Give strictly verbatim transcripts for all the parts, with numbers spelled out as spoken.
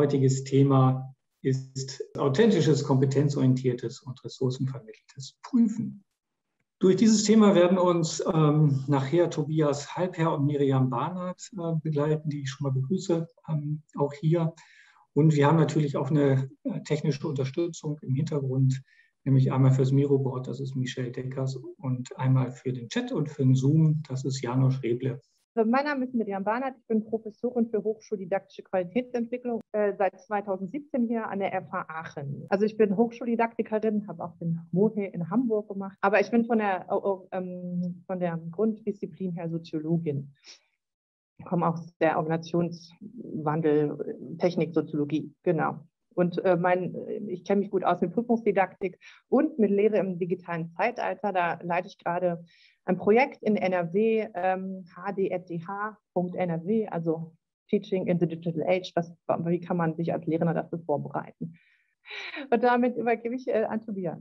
heutiges Thema ist authentisches, kompetenzorientiertes und ressourcenvermitteltes Prüfen. Durch dieses Thema werden uns ähm, nachher Tobias Halbherr und Miriam Barnard äh, begleiten, die ich schon mal begrüße, ähm, auch hier. Und wir haben natürlich auch eine äh, technische Unterstützung im Hintergrund, nämlich einmal fürs Miroboard, das ist Michelle Deckers, und einmal für den Chat und für den Zoom, das ist Janosch Reble. Also mein Name ist Miriam Barnard, ich bin Professorin für hochschuldidaktische Qualitätsentwicklung, äh, seit zweitausendsiebzehn hier an der F H Aachen. Also ich bin Hochschuldidaktikerin, habe auch den MOHE in Hamburg gemacht, aber ich bin von der, oh, ähm, von der Grunddisziplin her Soziologin. Ich komme aus der Organisationswandel, Techniksoziologie, genau. Und äh, mein, ich kenne mich gut aus mit Prüfungsdidaktik und mit Lehre im digitalen Zeitalter. Da leite ich gerade ein Projekt in N R W, ähm, h d f d h punkt n r w, also Teaching in the Digital Age. Was, wie kann man sich als Lehrender dafür vorbereiten? Und damit übergebe ich äh, an Tobias.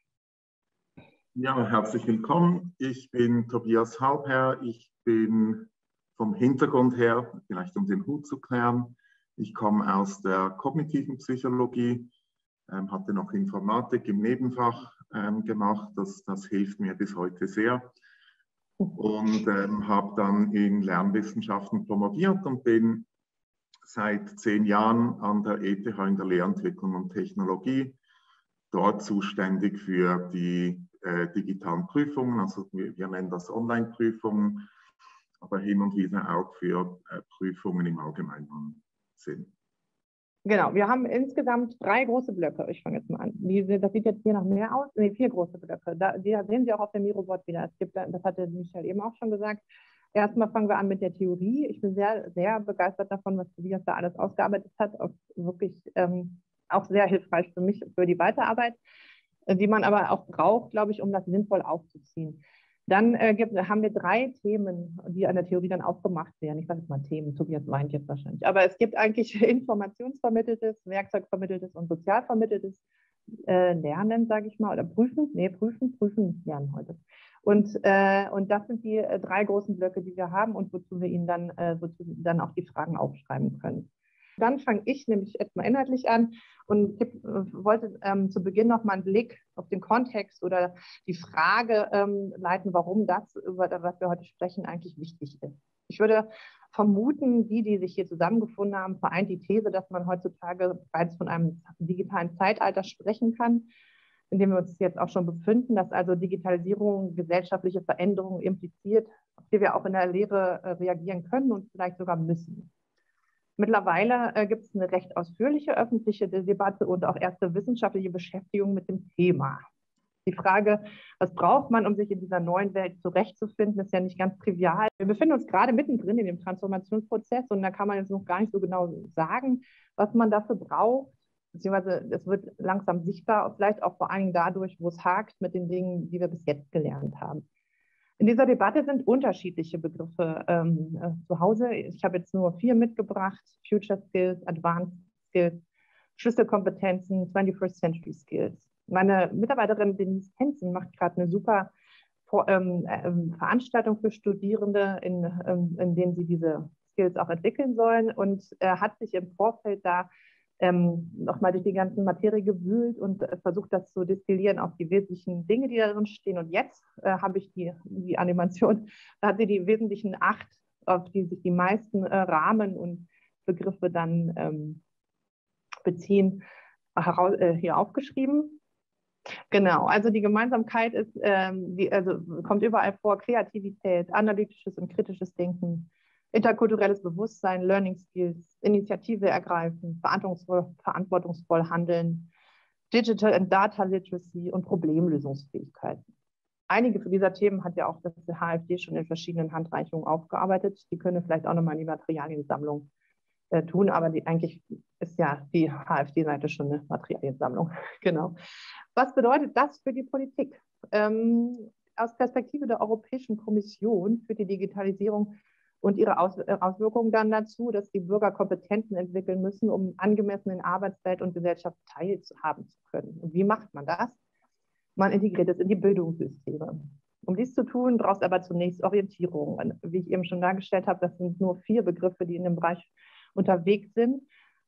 Ja, herzlich willkommen. Ich bin Tobias Halbherr. Ich bin vom Hintergrund her, vielleicht um den Hut zu klären, ich komme aus der kognitiven Psychologie, ähm, hatte noch Informatik im Nebenfach ähm, gemacht. Das, das hilft mir bis heute sehr. Und ähm, habe dann in Lernwissenschaften promoviert und bin seit zehn Jahren an der E T H in der Lehrentwicklung und Technologie, dort zuständig für die äh, digitalen Prüfungen, also wir, wir nennen das Online-Prüfungen, aber hin und wieder auch für äh, Prüfungen im allgemeinen Sinn. Genau, wir haben insgesamt drei große Blöcke. Ich fange jetzt mal an. Die, das sieht jetzt hier noch mehr aus. Nee, vier große Blöcke. Da, die sehen Sie auch auf dem Miroboard wieder. Es gibt, das hatte Michael eben auch schon gesagt. Erstmal fangen wir an mit der Theorie. Ich bin sehr, sehr begeistert davon, was Tobias da alles ausgearbeitet hat. Auch wirklich ähm, auch sehr hilfreich für mich, für die Weiterarbeit, die man aber auch braucht, glaube ich, um das sinnvoll aufzuziehen. Dann äh, gibt, haben wir drei Themen, die an der Theorie dann aufgemacht werden. Ich sage jetzt mal Themen, Tobias weint jetzt wahrscheinlich. Aber es gibt eigentlich informationsvermitteltes, werkzeugvermitteltes und sozialvermitteltes äh, Lernen, sage ich mal, oder Prüfen. Nee, Prüfen, Prüfen, Lernen heute. Und, äh, und das sind die äh, drei großen Blöcke, die wir haben und wozu wir Ihnen dann, äh, wozu wir dann auch die Fragen aufschreiben können. Dann fange ich nämlich erstmal inhaltlich an und geb, wollte ähm, zu Beginn noch mal einen Blick auf den Kontext oder die Frage ähm, leiten, warum das, über das wir heute sprechen, eigentlich wichtig ist. Ich würde vermuten, die, die sich hier zusammengefunden haben, vereint die These, dass man heutzutage bereits von einem digitalen Zeitalter sprechen kann, in dem wir uns jetzt auch schon befinden, dass also Digitalisierung gesellschaftliche Veränderungen impliziert, auf die wir auch in der Lehre äh, reagieren können und vielleicht sogar müssen. Mittlerweile äh, gibt es eine recht ausführliche öffentliche Debatte und auch erste wissenschaftliche Beschäftigung mit dem Thema. Die Frage, was braucht man, um sich in dieser neuen Welt zurechtzufinden, ist ja nicht ganz trivial. Wir befinden uns gerade mittendrin in dem Transformationsprozess und da kann man jetzt noch gar nicht so genau sagen, was man dafür braucht. Beziehungsweise es wird langsam sichtbar, vielleicht auch vor allen Dingen dadurch, wo es hakt mit den Dingen, die wir bis jetzt gelernt haben. In dieser Debatte sind unterschiedliche Begriffe ähm, äh, zu Hause. Ich habe jetzt nur vier mitgebracht: Future Skills, Advanced Skills, Schlüsselkompetenzen, twenty-first Century Skills. Meine Mitarbeiterin Denise Hensen macht gerade eine super Vor ähm, äh, Veranstaltung für Studierende, in, ähm, in denen sie diese Skills auch entwickeln sollen und äh, hat sich im Vorfeld da Ähm, nochmal durch die ganzen Materie gewühlt und äh, versucht, das zu destillieren auf die wesentlichen Dinge, die darin stehen. Und jetzt äh, habe ich die, die Animation, da hat sie die wesentlichen acht, auf die sich die meisten äh, Rahmen und Begriffe dann ähm, beziehen, heraus, äh, hier aufgeschrieben. Genau, also die Gemeinsamkeit ist, ähm, die, also kommt überall vor: Kreativität, analytisches und kritisches Denken, interkulturelles Bewusstsein, Learning Skills, Initiative ergreifen, verantwortungsvoll, verantwortungsvoll handeln, Digital and Data Literacy und Problemlösungsfähigkeiten. Einige dieser Themen hat ja auch das H F D schon in verschiedenen Handreichungen aufgearbeitet. Die können vielleicht auch nochmal in die Materialiensammlung äh, tun, aber die, eigentlich ist ja die H F D-Seite schon eine Materialiensammlung. Genau. Was bedeutet das für die Politik? Ähm, aus Perspektive der Europäischen Kommission für die Digitalisierung und ihre Aus Auswirkungen dann dazu, dass die Bürger Kompetenzen entwickeln müssen, um angemessen in Arbeitswelt und Gesellschaft teilhaben zu können. Und wie macht man das? Man integriert es in die Bildungssysteme. Um dies zu tun, braucht es aber zunächst Orientierung. Und wie ich eben schon dargestellt habe, das sind nur vier Begriffe, die in dem Bereich unterwegs sind.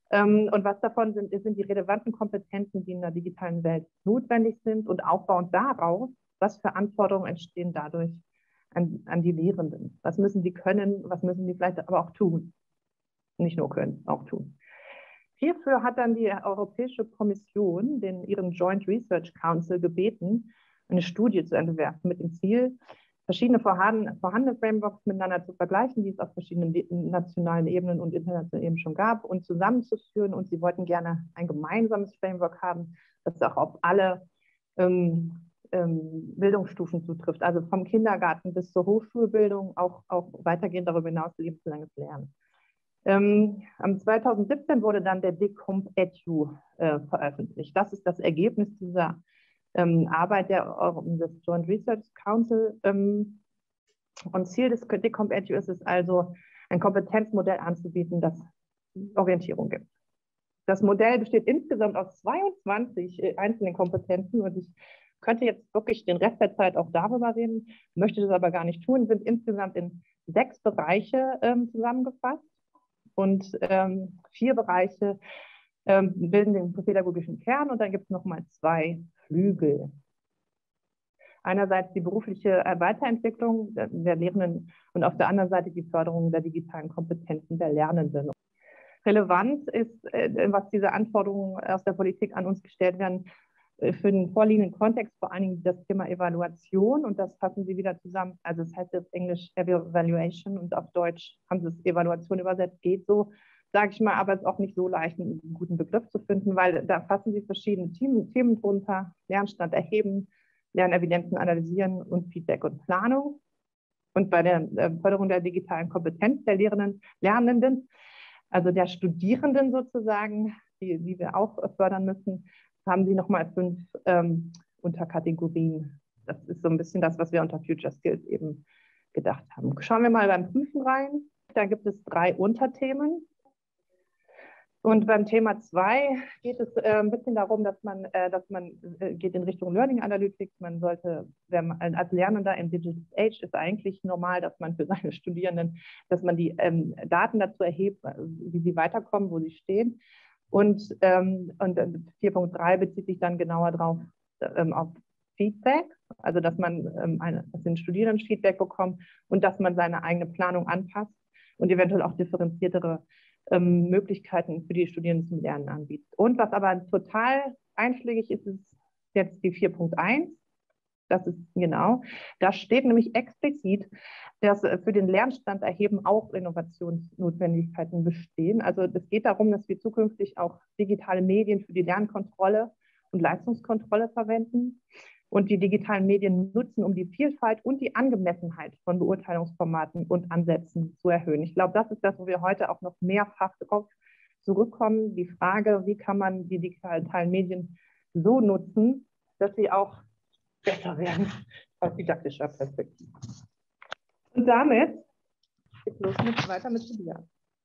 Ähm, und was davon sind, sind die relevanten Kompetenzen, die in der digitalen Welt notwendig sind und aufbauend darauf, was für Anforderungen entstehen dadurch an, an die Lehrenden. Was müssen sie können, was müssen sie vielleicht aber auch tun. Nicht nur können, auch tun. Hierfür hat dann die Europäische Kommission den, ihren Joint Research Council gebeten, eine Studie zu entwerfen mit dem Ziel, verschiedene vorhandene, vorhandene Frameworks miteinander zu vergleichen, die es auf verschiedenen nationalen Ebenen und internationalen Ebenen schon gab, und zusammenzuführen. Und sie wollten gerne ein gemeinsames Framework haben, das auch auf alle ähm, ähm, Bildungsstufen zutrifft, also vom Kindergarten bis zur Hochschulbildung, auch, auch weitergehend darüber hinaus lebenslanges Lernen. Ähm, am zweitausendsiebzehn wurde dann der DICOMP-Edu äh, veröffentlicht. Das ist das Ergebnis dieser ähm, Arbeit der, des Joint Research Council. Ähm, und Ziel des DICOMP-Edu ist es also, ein Kompetenzmodell anzubieten, das Orientierung gibt. Das Modell besteht insgesamt aus zweiundzwanzig äh, einzelnen Kompetenzen, und ich könnte jetzt wirklich den Rest der Zeit auch darüber reden, möchte das aber gar nicht tun, sind insgesamt in sechs Bereiche ähm, zusammengefasst. Und ähm, vier Bereiche ähm, bilden den pädagogischen Kern, und dann gibt es nochmal zwei Flügel. Einerseits die berufliche Weiterentwicklung der Lehrenden und auf der anderen Seite die Förderung der digitalen Kompetenzen der Lernenden. Relevant ist, äh, was diese Anforderungen aus der Politik an uns gestellt werden, äh, für den vorliegenden Kontext vor allen Dingen das Thema Evaluation, und das fassen Sie wieder zusammen. Also es heißt jetzt Englisch Evaluation und auf Deutsch haben Sie es Evaluation übersetzt, geht so, sage ich mal, aber es ist auch nicht so leicht, einen guten Begriff zu finden, weil da fassen Sie verschiedene Themen, Themen drunter: Lernstand erheben, Lernevidenzen analysieren und Feedback und Planung. Und bei der äh, Förderung der digitalen Kompetenz der Lehrenden, Lernenden, also der Studierenden sozusagen, die, die wir auch fördern müssen, haben Sie nochmal fünf ähm, Unterkategorien. Das ist so ein bisschen das, was wir unter Future Skills eben gedacht haben. Schauen wir mal beim Prüfen rein. Da gibt es drei Unterthemen. Und beim Thema zwei geht es äh, ein bisschen darum, dass man, äh, dass man äh, geht in Richtung Learning Analytics. Man sollte, wenn man, als Lernender im Digital Age ist eigentlich normal, dass man für seine Studierenden, dass man die ähm, Daten dazu erhebt, wie sie weiterkommen, wo sie stehen. Und, ähm, und vier Punkt drei bezieht sich dann genauer drauf ähm, auf Feedback, also dass man ähm, eine, dass den Studierenden Feedback bekommt und dass man seine eigene Planung anpasst und eventuell auch differenziertere ähm, Möglichkeiten für die Studierenden zum Lernen anbietet. Und was aber total einschlägig ist, ist jetzt die vier Punkt eins. Das ist genau, da steht nämlich explizit, dass für den Lernstand erheben auch Innovationsnotwendigkeiten bestehen. Also es geht darum, dass wir zukünftig auch digitale Medien für die Lernkontrolle und Leistungskontrolle verwenden und die digitalen Medien nutzen, um die Vielfalt und die Angemessenheit von Beurteilungsformaten und Ansätzen zu erhöhen. Ich glaube, das ist das, wo wir heute auch noch mehrfach darauf zurückkommen. Die Frage, wie kann man die digitalen Medien so nutzen, dass sie auch besser werden aus didaktischer Perspektive. Und damit geht es los mit, weiter mit Tobias.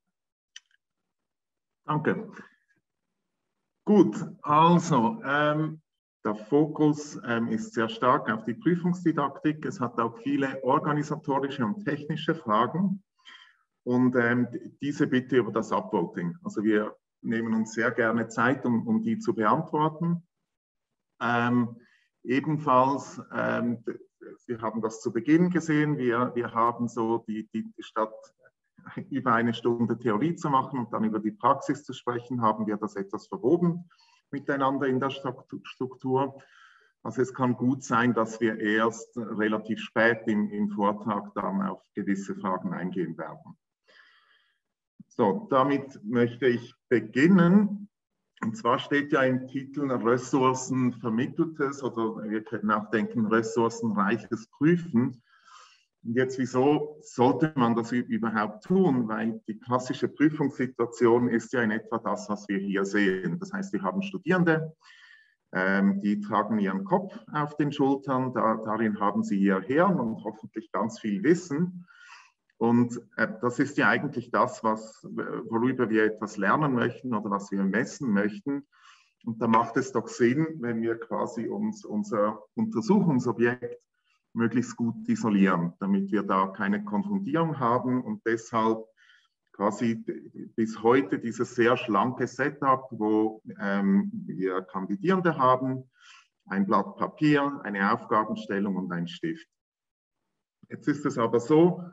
Danke. Gut, also ähm, der Fokus ähm, ist sehr stark auf die Prüfungsdidaktik. Es hat auch viele organisatorische und technische Fragen, und ähm, diese bitte über das Upvoting. Also wir nehmen uns sehr gerne Zeit, um, um die zu beantworten. Ähm, Ebenfalls, ähm, Sie haben das zu Beginn gesehen, wir, wir haben so die, die statt über eine Stunde Theorie zu machen und dann über die Praxis zu sprechen, haben wir das etwas verwoben miteinander in der Struktur. Also es kann gut sein, dass wir erst relativ spät im, im Vortrag dann auf gewisse Fragen eingehen werden. So, damit möchte ich beginnen. Und zwar steht ja im Titel ressourcenvermitteltes, oder wir können auch denken ressourcenreiches Prüfen. Und jetzt, wieso sollte man das überhaupt tun? Weil die klassische Prüfungssituation ist ja in etwa das, was wir hier sehen. Das heißt, wir haben Studierende, ähm, die tragen ihren Kopf auf den Schultern, da, darin haben sie ihr Hirn und hoffentlich ganz viel Wissen. Und äh, das ist ja eigentlich das, was, worüber wir etwas lernen möchten oder was wir messen möchten. Und da macht es doch Sinn, wenn wir quasi uns, unser Untersuchungsobjekt möglichst gut isolieren, damit wir da keine Konfundierung haben. Und deshalb quasi bis heute dieses sehr schlanke Setup, wo ähm, wir Kandidierende haben, ein Blatt Papier, eine Aufgabenstellung und ein Stift. Jetzt ist es aber so,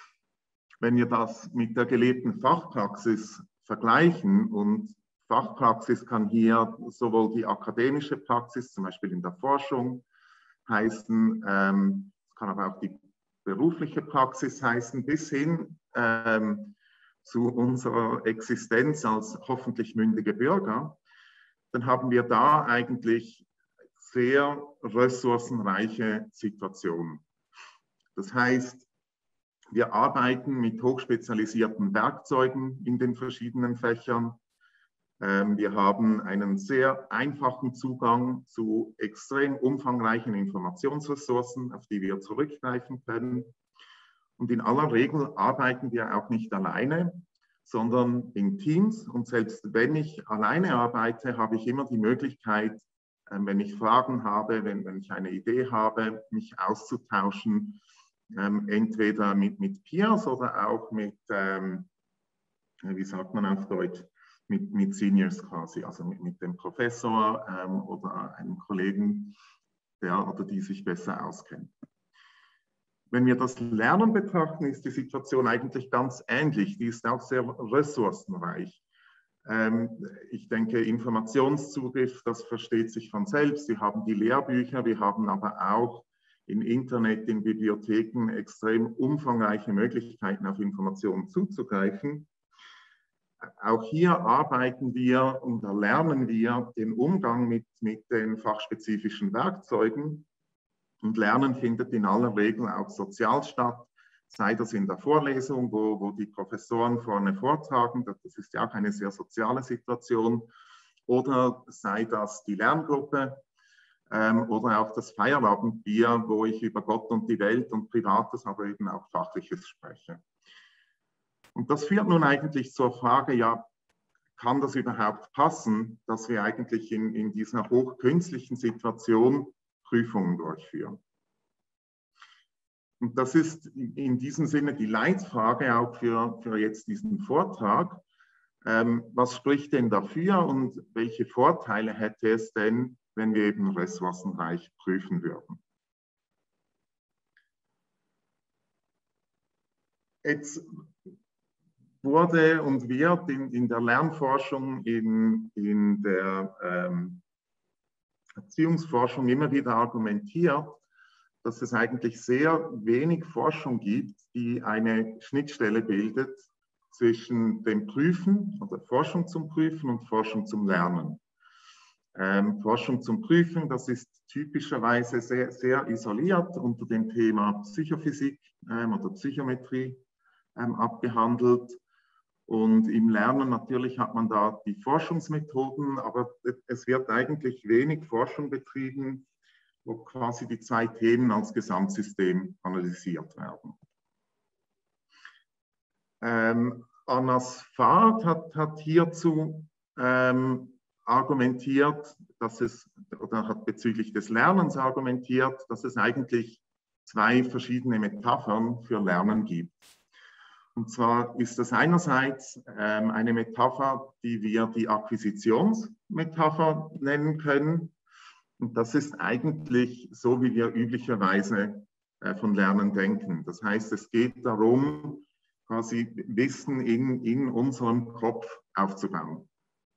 wenn wir das mit der gelebten Fachpraxis vergleichen, und Fachpraxis kann hier sowohl die akademische Praxis, zum Beispiel in der Forschung, heißen, ähm, kann aber auch die berufliche Praxis heißen, bis hin ähm, zu unserer Existenz als hoffentlich mündige Bürger, dann haben wir da eigentlich sehr ressourcenreiche Situationen. Das heißt, wir arbeiten mit hochspezialisierten Werkzeugen in den verschiedenen Fächern. Wir haben einen sehr einfachen Zugang zu extrem umfangreichen Informationsressourcen, auf die wir zurückgreifen können. Und in aller Regel arbeiten wir auch nicht alleine, sondern in Teams. Und selbst wenn ich alleine arbeite, habe ich immer die Möglichkeit, wenn ich Fragen habe, wenn, wenn ich eine Idee habe, mich auszutauschen, ähm, entweder mit, mit Peers oder auch mit, ähm, wie sagt man auf Deutsch, mit, mit Seniors quasi, also mit, mit dem Professor ähm, oder einem Kollegen, der oder die sich besser auskennt. Wenn wir das Lernen betrachten, ist die Situation eigentlich ganz ähnlich. Die ist auch sehr ressourcenreich. Ähm, ich denke, Informationszugriff, das versteht sich von selbst. Wir haben die Lehrbücher, wir haben aber auch im Internet, in Bibliotheken extrem umfangreiche Möglichkeiten, auf Informationen zuzugreifen. Auch hier arbeiten wir und erlernen wir den Umgang mit, mit den fachspezifischen Werkzeugen. Und Lernen findet in aller Regel auch sozial statt, sei das in der Vorlesung, wo, wo die Professoren vorne vortragen, das ist ja auch eine sehr soziale Situation, oder sei das die Lerngruppe, ähm, oder auch das Feierabendbier, wo ich über Gott und die Welt und Privates, aber eben auch Fachliches spreche. Und das führt nun eigentlich zur Frage, ja, kann das überhaupt passen, dass wir eigentlich in, in dieser hochkünstlichen Situation Prüfungen durchführen? Und das ist in diesem Sinne die Leitfrage auch für, für jetzt diesen Vortrag. Ähm, was spricht denn dafür und welche Vorteile hätte es denn, wenn wir eben ressourcenreich prüfen würden? Jetzt wurde und wird in, in der Lernforschung, in, in der ähm, Erziehungsforschung immer wieder argumentiert, dass es eigentlich sehr wenig Forschung gibt, die eine Schnittstelle bildet zwischen dem Prüfen, also Forschung zum Prüfen und Forschung zum Lernen. Ähm, Forschung zum Prüfen, das ist typischerweise sehr, sehr isoliert unter dem Thema Psychophysik ähm, oder Psychometrie ähm, abgehandelt. Und im Lernen natürlich hat man da die Forschungsmethoden, aber es wird eigentlich wenig Forschung betrieben, wo quasi die zwei Themen als Gesamtsystem analysiert werden. Ähm, Anna Sfard hat, hat hierzu ähm, argumentiert, dass es, oder hat bezüglich des Lernens argumentiert, dass es eigentlich zwei verschiedene Metaphern für Lernen gibt. Und zwar ist das einerseits ähm, eine Metapher, die wir die Akquisitionsmetapher nennen können. Und das ist eigentlich so, wie wir üblicherweise äh, von Lernen denken. Das heißt, es geht darum, quasi Wissen in, in unserem Kopf aufzubauen.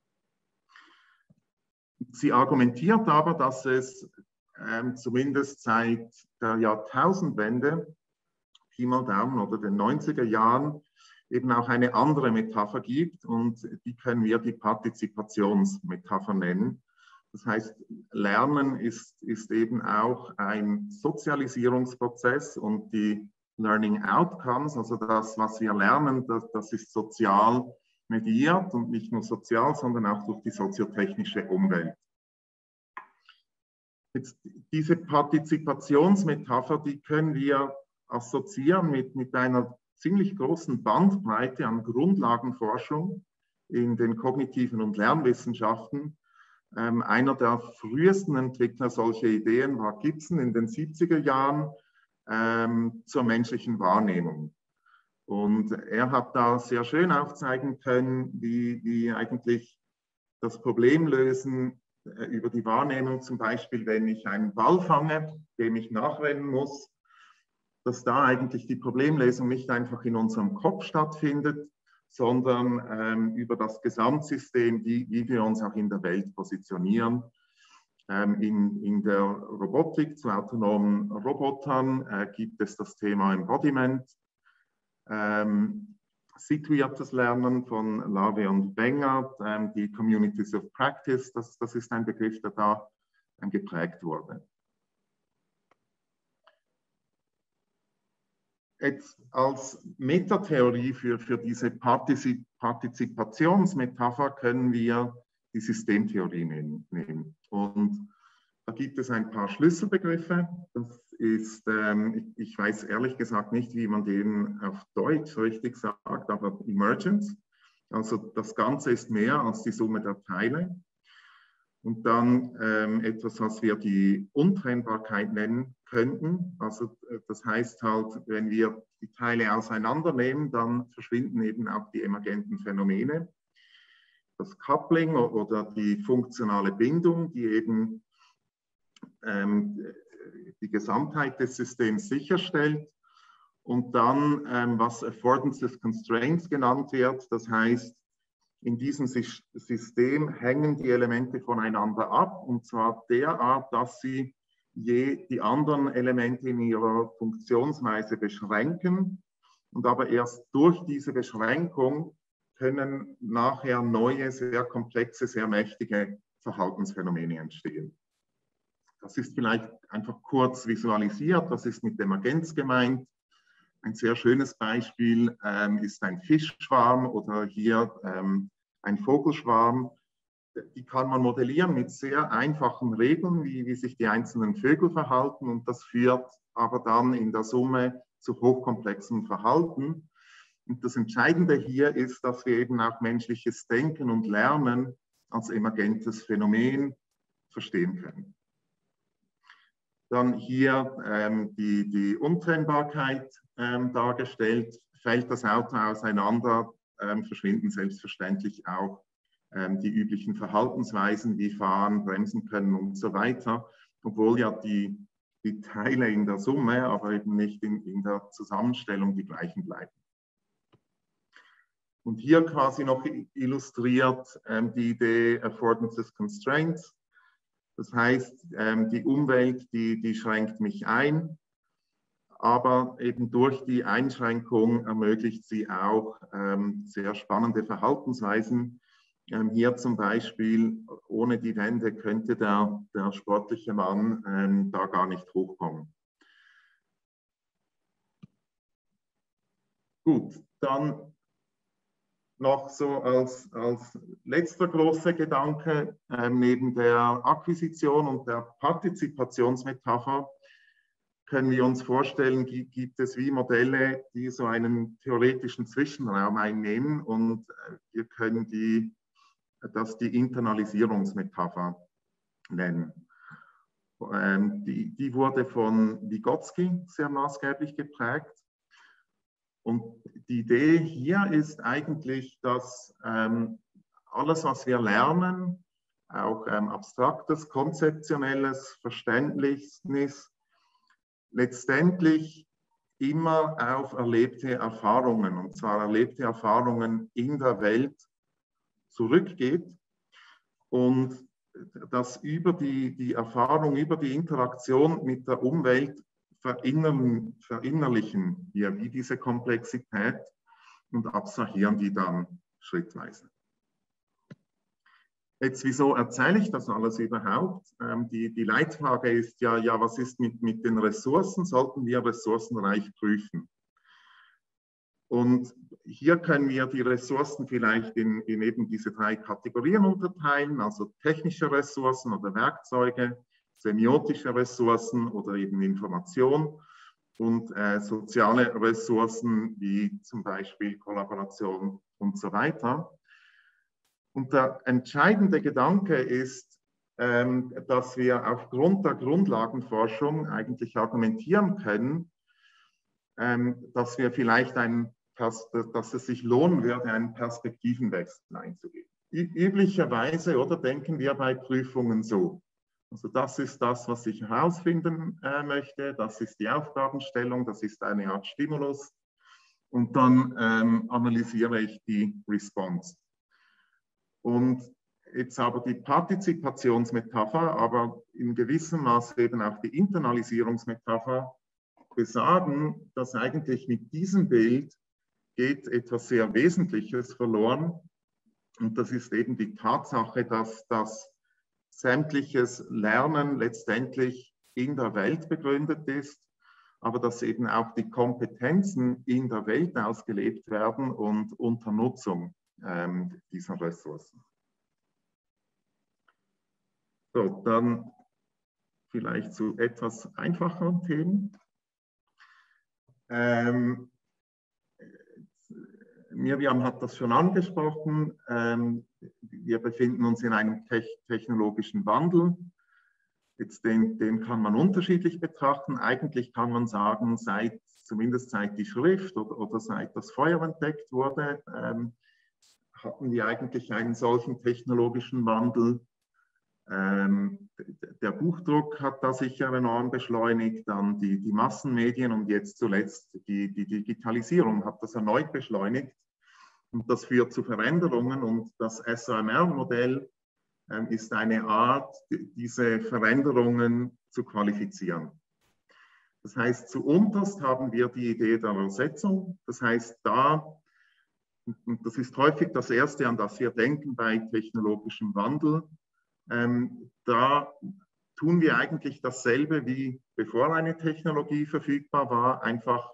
Sie argumentiert aber, dass es ähm, zumindest seit der Jahrtausendwende, Pi mal Daumen oder den neunziger Jahren, eben auch eine andere Metapher gibt und die können wir die Partizipationsmetapher nennen. Das heißt, Lernen ist, ist eben auch ein Sozialisierungsprozess und die Learning Outcomes, also das, was wir lernen, das, das ist sozial mediiert und nicht nur sozial, sondern auch durch die soziotechnische Umwelt. Jetzt, diese Partizipationsmetapher, die können wir assoziieren mit, mit einer ziemlich großen Bandbreite an Grundlagenforschung in den kognitiven und Lernwissenschaften. Ähm, einer der frühesten Entwickler solcher Ideen war Gibson in den siebziger Jahren ähm, zur menschlichen Wahrnehmung. Und er hat da sehr schön aufzeigen können, wie, wie eigentlich das Problemlösen äh, über die Wahrnehmung, zum Beispiel, wenn ich einen Ball fange, dem ich nachrennen muss, dass da eigentlich die Problemlösung nicht einfach in unserem Kopf stattfindet, sondern ähm, über das Gesamtsystem, wie, wie wir uns auch in der Welt positionieren. Ähm, in, in der Robotik zu autonomen Robotern äh, gibt es das Thema Embodiment. Ähm, situiertes Lernen von Lave und Wenger, ähm, die Communities of Practice, das, das ist ein Begriff, der da ähm, geprägt wurde. Jetzt als Metatheorie für, für diese Partizip Partizipationsmetapher können wir die Systemtheorie nehmen. Und da gibt es ein paar Schlüsselbegriffe. Das ist, ähm, ich, ich weiß ehrlich gesagt nicht, wie man den auf Deutsch richtig sagt, aber Emergence. Also das Ganze ist mehr als die Summe der Teile. Und dann ähm, etwas, was wir die Untrennbarkeit nennen könnten. Also das heißt halt, wenn wir die Teile auseinandernehmen, dann verschwinden eben auch die emergenten Phänomene. Das Coupling oder die funktionale Bindung, die eben ähm, die Gesamtheit des Systems sicherstellt. Und dann, ähm, was Affordances Constraints genannt wird, das heißt, in diesem System hängen die Elemente voneinander ab, und zwar derart, dass sie je die anderen Elemente in ihrer Funktionsweise beschränken, und aber erst durch diese Beschränkung können nachher neue, sehr komplexe, sehr mächtige Verhaltensphänomene entstehen. Das ist vielleicht einfach kurz visualisiert, das ist mit Emergenz gemeint. Ein sehr schönes Beispiel ähm, ist ein Fischschwarm oder hier ähm, ein Vogelschwarm. Die kann man modellieren mit sehr einfachen Regeln, wie, wie sich die einzelnen Vögel verhalten, und das führt aber dann in der Summe zu hochkomplexem Verhalten. Und das Entscheidende hier ist, dass wir eben auch menschliches Denken und Lernen als emergentes Phänomen verstehen können. Dann hier ähm, die, die Untrennbarkeit ähm, dargestellt. Fällt das Auto auseinander, ähm, verschwinden selbstverständlich auch ähm, die üblichen Verhaltensweisen wie fahren, bremsen können und so weiter, obwohl ja die, die Teile in der Summe, aber eben nicht in, in der Zusammenstellung die gleichen bleiben. Und hier quasi noch illustriert ähm, die Idee Affordances Constraints. Das heißt, ähm, die Umwelt, die, die schränkt mich ein, aber eben durch die Einschränkung ermöglicht sie auch ähm, sehr spannende Verhaltensweisen. Ähm, hier zum Beispiel, ohne die Wände könnte der, der sportliche Mann ähm, da gar nicht hochkommen. Gut, dann noch so als, als letzter großer Gedanke, äh, neben der Akquisition und der Partizipationsmetapher können wir uns vorstellen, gibt es wie Modelle, die so einen theoretischen Zwischenraum einnehmen, und wir können die, das die Internalisierungsmetapher nennen. Ähm, die, die wurde von Vygotsky sehr maßgeblich geprägt. Und die Idee hier ist eigentlich, dass ähm, alles, was wir lernen, auch ähm, abstraktes, konzeptionelles Verständnis, letztendlich immer auf erlebte Erfahrungen, und zwar erlebte Erfahrungen in der Welt, zurückgeht, und dass über die, die Erfahrung, über die Interaktion mit der Umwelt Verinnern, verinnerlichen wir wie diese Komplexität und abstrahieren die dann schrittweise. Jetzt, wieso erzähle ich das alles überhaupt? Ähm, die, die Leitfrage ist ja, ja, was ist mit, mit den Ressourcen? Sollten wir ressourcenreich prüfen? Und hier können wir die Ressourcen vielleicht in, in eben diese drei Kategorien unterteilen, also technische Ressourcen oder Werkzeuge, semiotische Ressourcen oder eben Information, und äh, soziale Ressourcen wie zum Beispiel Kollaboration und so weiter. Und der entscheidende Gedanke ist, ähm, dass wir aufgrund der Grundlagenforschung eigentlich argumentieren können, ähm, dass wir vielleicht ein dass es sich lohnen würde, einen Perspektivenwechsel einzugehen. Üblicherweise, oder, denken wir bei Prüfungen so. Also das ist das, was ich herausfinden äh, möchte, das ist die Aufgabenstellung, das ist eine Art Stimulus und dann ähm, analysiere ich die Response. Und jetzt aber die Partizipationsmetapher, aber in gewissem Maße eben auch die Internalisierungsmetapher besagen, dass eigentlich mit diesem Bild geht etwas sehr Wesentliches verloren. Und das ist eben die Tatsache, dass das sämtliches Lernen letztendlich in der Welt begründet ist, aber dass eben auch die Kompetenzen in der Welt ausgelebt werden und unter Nutzung ähm, dieser Ressourcen. So, dann vielleicht zu etwas einfacheren Themen. Ähm, Miriam hat das schon angesprochen. Ähm, wir befinden uns in einem te technologischen Wandel. Jetzt den, den kann man unterschiedlich betrachten. Eigentlich kann man sagen, seit, zumindest seit die Schrift oder, oder seit das Feuer entdeckt wurde, ähm, hatten wir eigentlich einen solchen technologischen Wandel. Ähm, der Buchdruck hat da sicher enorm beschleunigt, dann die, die Massenmedien und jetzt zuletzt die, die Digitalisierung hat das erneut beschleunigt. Und das führt zu Veränderungen und das S A M R-Modell ähm, ist eine Art, diese Veränderungen zu qualifizieren. Das heißt, zuunterst haben wir die Idee der Übersetzung. Das heißt, da, und das ist häufig das Erste, an das wir denken bei technologischem Wandel, ähm, da tun wir eigentlich dasselbe wie bevor eine Technologie verfügbar war, einfach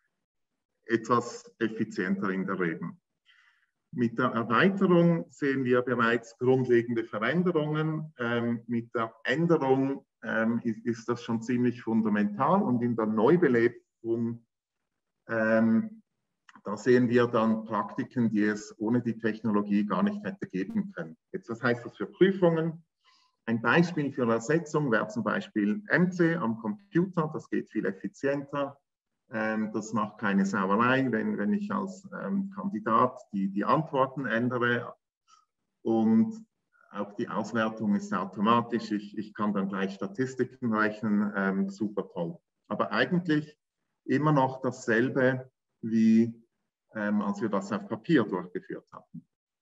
etwas effizienter in der Regel. Mit der Erweiterung sehen wir bereits grundlegende Veränderungen. Ähm, mit der Änderung ähm, ist, ist das schon ziemlich fundamental und in der Neubelebung, ähm, da sehen wir dann Praktiken, die es ohne die Technologie gar nicht hätte geben können. Jetzt, was heißt das für Prüfungen? Ein Beispiel für Ersetzung wäre zum Beispiel M C am Computer, das geht viel effizienter. Das macht keine Sauerei, wenn, wenn ich als ähm, Kandidat die, die Antworten ändere und auch die Auswertung ist automatisch. Ich, ich kann dann gleich Statistiken rechnen, ähm, super toll. Aber eigentlich immer noch dasselbe, wie ähm, als wir das auf Papier durchgeführt hatten.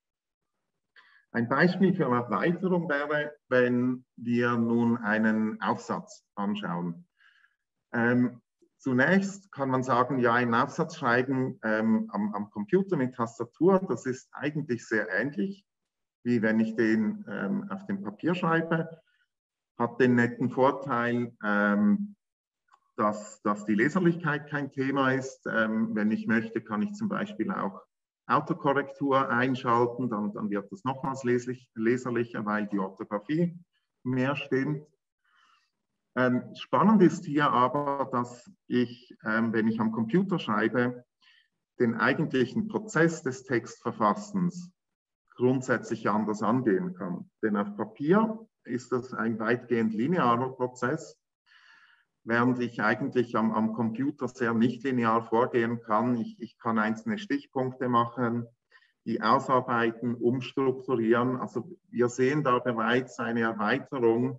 Ein Beispiel für eine Erweiterung wäre, wenn wir nun einen Aufsatz anschauen. Ähm, Zunächst kann man sagen, ja, einen Aufsatz schreiben ähm, am, am Computer mit Tastatur, das ist eigentlich sehr ähnlich, wie wenn ich den ähm, auf dem Papier schreibe. Hat den netten Vorteil, ähm, dass, dass die Leserlichkeit kein Thema ist. Ähm, wenn ich möchte, kann ich zum Beispiel auch Autokorrektur einschalten, dann, dann wird das nochmals leslich, leserlicher, weil die Orthographie mehr stimmt. Ähm, spannend ist hier aber, dass ich, ähm, wenn ich am Computer schreibe, den eigentlichen Prozess des Textverfassens grundsätzlich anders angehen kann. Denn auf Papier ist das ein weitgehend linearer Prozess, während ich eigentlich am, am Computer sehr nicht linear vorgehen kann. Ich, ich kann einzelne Stichpunkte machen, die ausarbeiten, umstrukturieren. Also wir sehen da bereits eine Erweiterung,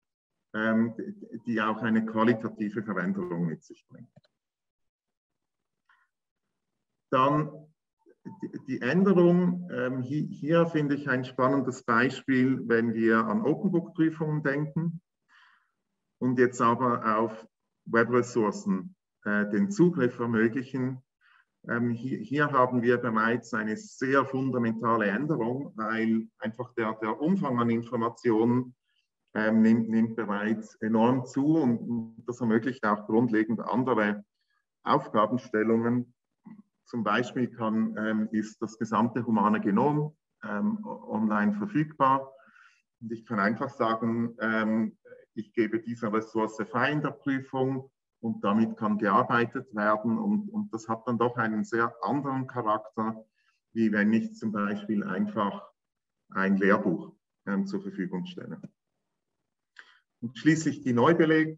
die auch eine qualitative Veränderung mit sich bringt. Dann die Änderung, hier, hier finde ich ein spannendes Beispiel, wenn wir an Open Book Prüfungen denken und jetzt aber auf Webressourcen äh, den Zugriff ermöglichen. Ähm, hier, hier haben wir bereits eine sehr fundamentale Änderung, weil einfach der, der Umfang an Informationen Ähm, nimmt, nimmt bereits enorm zu und das ermöglicht auch grundlegend andere Aufgabenstellungen. Zum Beispiel kann, ähm, ist das gesamte humane Genom ähm, online verfügbar. Und ich kann einfach sagen, ähm, ich gebe diese Ressource frei in der Prüfung und damit kann gearbeitet werden. Und, und das hat dann doch einen sehr anderen Charakter, wie wenn ich zum Beispiel einfach ein Lehrbuch ähm, zur Verfügung stelle. Und schließlich die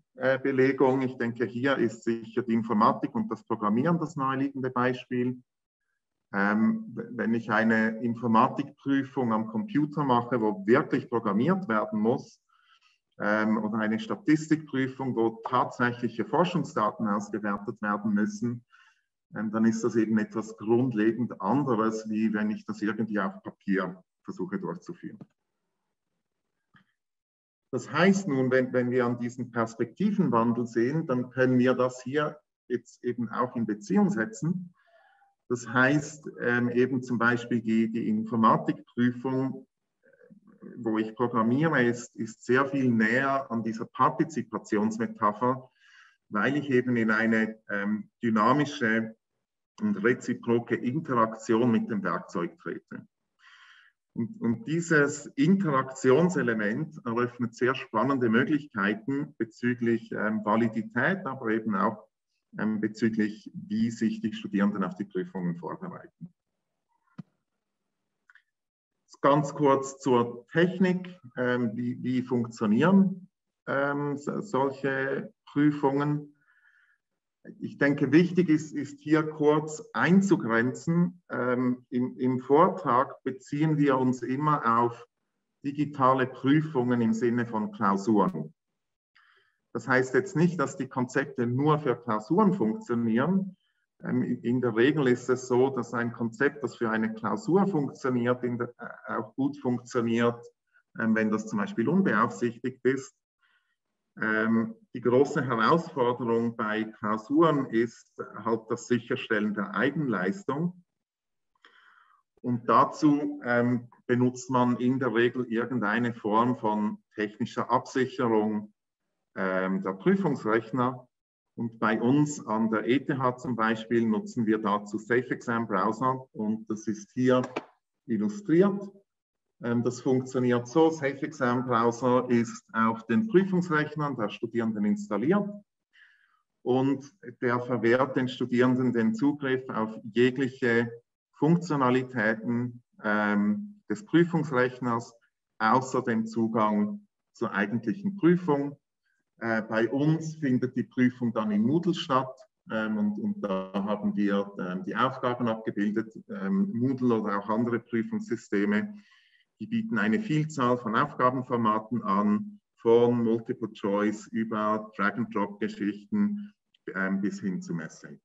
Neubelegung. Ich denke, hier ist sicher die Informatik und das Programmieren das naheliegende Beispiel. Ähm, wenn ich eine Informatikprüfung am Computer mache, wo wirklich programmiert werden muss, ähm, oder eine Statistikprüfung, wo tatsächliche Forschungsdaten ausgewertet werden müssen, ähm, dann ist das eben etwas grundlegend anderes, wie wenn ich das irgendwie auf Papier versuche durchzuführen. Das heißt nun, wenn, wenn wir an diesen Perspektivenwandel sehen, dann können wir das hier jetzt eben auch in Beziehung setzen. Das heißt, ähm, eben zum Beispiel die, die Informatikprüfung, wo ich programmiere, ist, ist sehr viel näher an dieser Partizipationsmetapher, weil ich eben in eine ähm, dynamische und reziproke Interaktion mit dem Werkzeug trete. Und, und dieses Interaktionselement eröffnet sehr spannende Möglichkeiten bezüglich ähm, Validität, aber eben auch ähm, bezüglich, wie sich die Studierenden auf die Prüfungen vorbereiten. Ganz kurz zur Technik, ähm, wie, wie funktionieren ähm, solche Prüfungen. Ich denke, wichtig ist, ist hier kurz einzugrenzen. Ähm, im, Im Vortrag beziehen wir uns immer auf digitale Prüfungen im Sinne von Klausuren. Das heißt jetzt nicht, dass die Konzepte nur für Klausuren funktionieren. Ähm, in der Regel ist es so, dass ein Konzept, das für eine Klausur funktioniert, in der, äh, auch gut funktioniert, ähm, wenn das zum Beispiel unbeaufsichtigt ist. Ähm, die große Herausforderung bei Klausuren ist halt das Sicherstellen der Eigenleistung. Und dazu ähm, benutzt man in der Regel irgendeine Form von technischer Absicherung ähm, der Prüfungsrechner. Und bei uns an der E T H zum Beispiel nutzen wir dazu Safe Exam Browser und das ist hier illustriert. Das funktioniert so, Safe Exam Browser ist auf den Prüfungsrechnern der Studierenden installiert und der verwehrt den Studierenden den Zugriff auf jegliche Funktionalitäten ähm, des Prüfungsrechners, außer dem Zugang zur eigentlichen Prüfung. Äh, bei uns findet die Prüfung dann in Moodle statt ähm, und, und da haben wir ähm, die Aufgaben abgebildet. Ähm, Moodle oder auch andere Prüfungssysteme, die bieten eine Vielzahl von Aufgabenformaten an, von Multiple Choice über Drag-and-Drop-Geschichten ähm, bis hin zum Essay.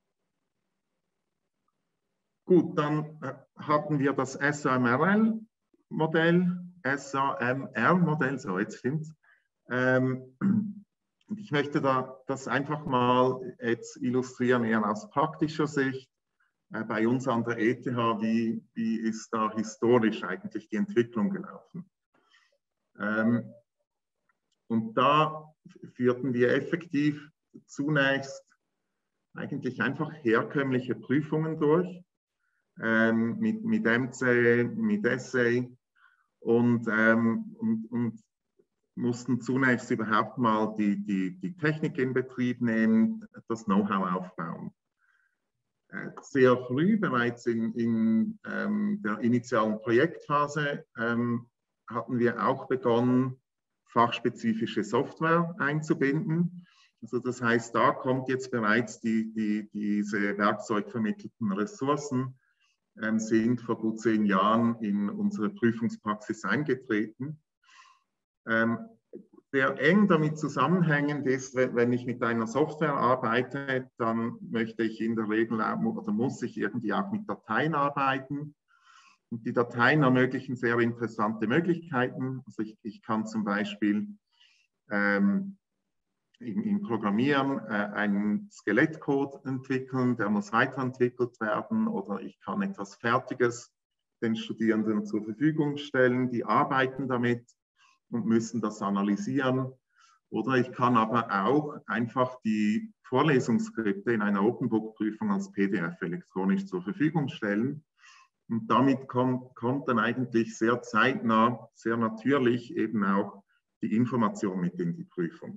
Gut, dann äh, hatten wir das S A M R L-Modell, S A M R-Modell, so jetzt stimmt's. Ähm, ich möchte da das einfach mal jetzt illustrieren, eher aus praktischer Sicht. Äh, bei uns an der E T H, wie, wie ist da historisch eigentlich die Entwicklung gelaufen? Ähm, und da führten wir effektiv zunächst eigentlich einfach herkömmliche Prüfungen durch, ähm, mit, mit M C, mit Essay und, ähm, und, und mussten zunächst überhaupt mal die, die, die Technik in Betrieb nehmen, das Know-how aufbauen. Äh, sehr früh, bereits in, in ähm, der initialen Projektphase, ähm, hatten wir auch begonnen, fachspezifische Software einzubinden. Also das heißt, da kommt jetzt bereits die, die, diese werkzeugvermittelten Ressourcen, ähm, sind vor gut zehn Jahren in unsere Prüfungspraxis eingetreten. Ähm, sehr eng damit zusammenhängend ist, wenn ich mit einer Software arbeite, dann möchte ich in der Regel auch, oder muss ich irgendwie auch mit Dateien arbeiten. Und die Dateien ermöglichen sehr interessante Möglichkeiten. Also ich, ich kann zum Beispiel ähm, im, im Programmieren äh, einen Skelettcode entwickeln, der muss weiterentwickelt werden, oder ich kann etwas Fertiges den Studierenden zur Verfügung stellen, die arbeiten damit und müssen das analysieren. Oder ich kann aber auch einfach die Vorlesungsskripte in einer Open-Book-Prüfung als P D F elektronisch zur Verfügung stellen. Und damit kommt, kommt dann eigentlich sehr zeitnah, sehr natürlich eben auch die Information mit in die Prüfung.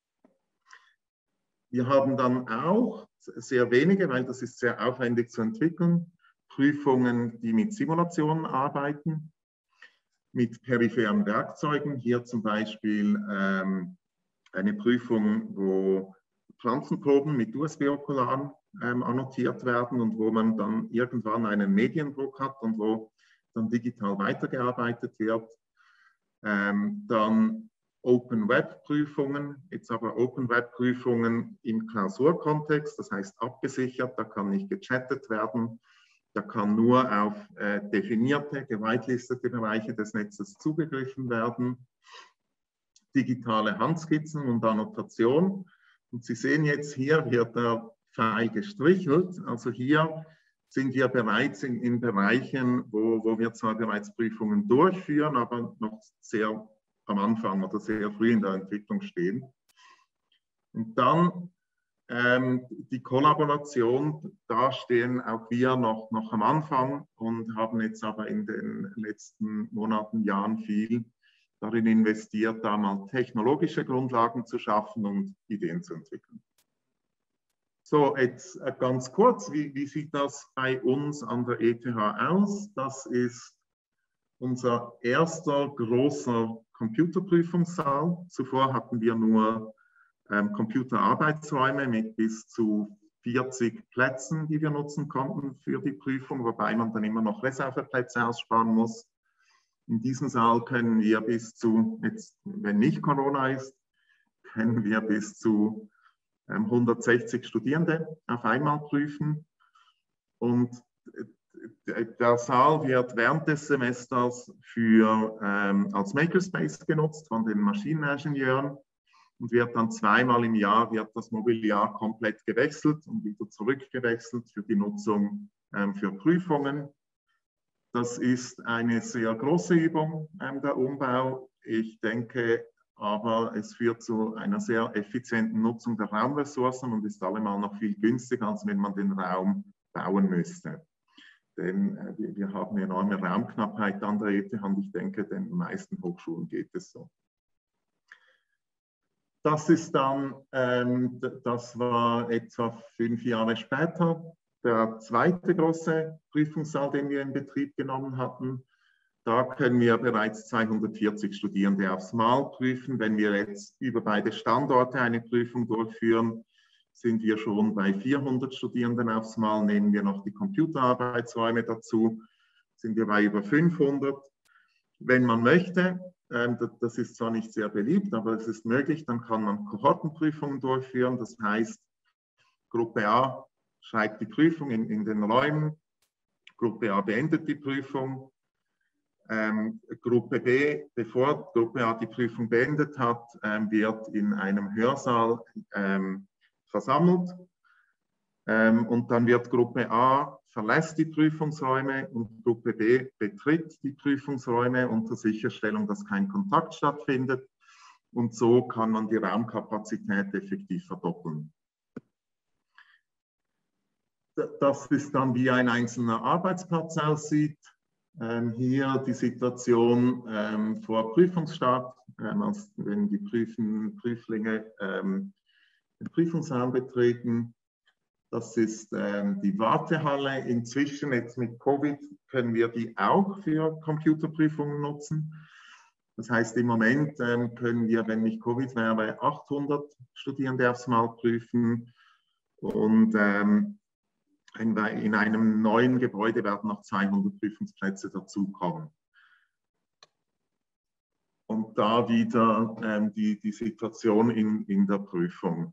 Wir haben dann auch sehr wenige, weil das ist sehr aufwendig zu entwickeln, Prüfungen, die mit Simulationen arbeiten, mit peripheren Werkzeugen. Hier zum Beispiel ähm, eine Prüfung, wo Pflanzenproben mit U S B-Okularen ähm, annotiert werden und wo man dann irgendwann einen Mediendruck hat und wo dann digital weitergearbeitet wird. Ähm, dann Open-Web-Prüfungen, jetzt aber Open-Web-Prüfungen im Klausurkontext, das heißt abgesichert, da kann nicht gechattet werden, da kann nur auf äh, definierte, gewitelistete Bereiche des Netzes zugegriffen werden. Digitale Handskizzen und Annotation. Und Sie sehen jetzt, hier wird der Pfeil gestrichelt, also hier sind wir bereits in, in Bereichen, wo, wo wir zwar bereits Prüfungen durchführen, aber noch sehr am Anfang oder sehr früh in der Entwicklung stehen. Und dann ähm, die Kollaboration, da stehen auch wir noch, noch am Anfang und haben jetzt aber in den letzten Monaten, Jahren viel darin investiert, da mal technologische Grundlagen zu schaffen und Ideen zu entwickeln. So, jetzt ganz kurz, wie, wie sieht das bei uns an der E T H aus? Das ist unser erster großer Computerprüfungssaal. Zuvor hatten wir nur ähm, Computerarbeitsräume mit bis zu vierzig Plätzen, die wir nutzen konnten für die Prüfung, wobei man dann immer noch Reserveplätze aussparen muss. In diesem Saal können wir bis zu, jetzt, wenn nicht Corona ist, können wir bis zu ähm, hundertsechzig Studierende auf einmal prüfen. Und der Saal wird während des Semesters für, ähm, als Makerspace genutzt von den Maschineningenieuren und wird dann zweimal im Jahr wird das Mobiliar komplett gewechselt und wieder zurückgewechselt für die Nutzung ähm, für Prüfungen. Das ist eine sehr große Übung, ähm, der Umbau. Ich denke aber, es führt zu einer sehr effizienten Nutzung der Raumressourcen und ist allemal noch viel günstiger, als wenn man den Raum bauen müsste. Denn äh, wir, wir haben enorme Raumknappheit an der E T H und ich denke, den meisten Hochschulen geht es so. Das ist dann, ähm, das war etwa fünf Jahre später, der zweite große Prüfungssaal, den wir in Betrieb genommen hatten. Da können wir bereits zweihundertvierzig Studierende aufs Mal prüfen. Wenn wir jetzt über beide Standorte eine Prüfung durchführen, sind wir schon bei vierhundert Studierenden aufs Mal. Nehmen wir noch die Computerarbeitsräume dazu, sind wir bei über fünfhundert. Wenn man möchte, ähm, das ist zwar nicht sehr beliebt, aber es ist möglich, dann kann man Kohortenprüfungen durchführen. Das heißt, Gruppe A schreibt die Prüfung in, in den Räumen, Gruppe A beendet die Prüfung, ähm, Gruppe B, bevor Gruppe A die Prüfung beendet hat, ähm, wird in einem Hörsaal ähm, versammelt ähm, und dann wird Gruppe A verlässt die Prüfungsräume und Gruppe B betritt die Prüfungsräume unter Sicherstellung, dass kein Kontakt stattfindet und so kann man die Raumkapazität effektiv verdoppeln. Das ist dann, wie ein einzelner Arbeitsplatz aussieht. Ähm, hier die Situation ähm, vor Prüfungsstart, ähm, als wenn die Prüfen, Prüflinge ähm, den Prüfungsraum betreten. Das ist ähm, die Wartehalle. Inzwischen, jetzt mit Covid, können wir die auch für Computerprüfungen nutzen. Das heißt, im Moment ähm, können wir, wenn nicht Covid wäre, achthundert Studierende aufs Mal prüfen. Und ähm, in, in einem neuen Gebäude werden noch zweihundert Prüfungsplätze dazukommen. Und da wieder ähm, die, die Situation in, in der Prüfung.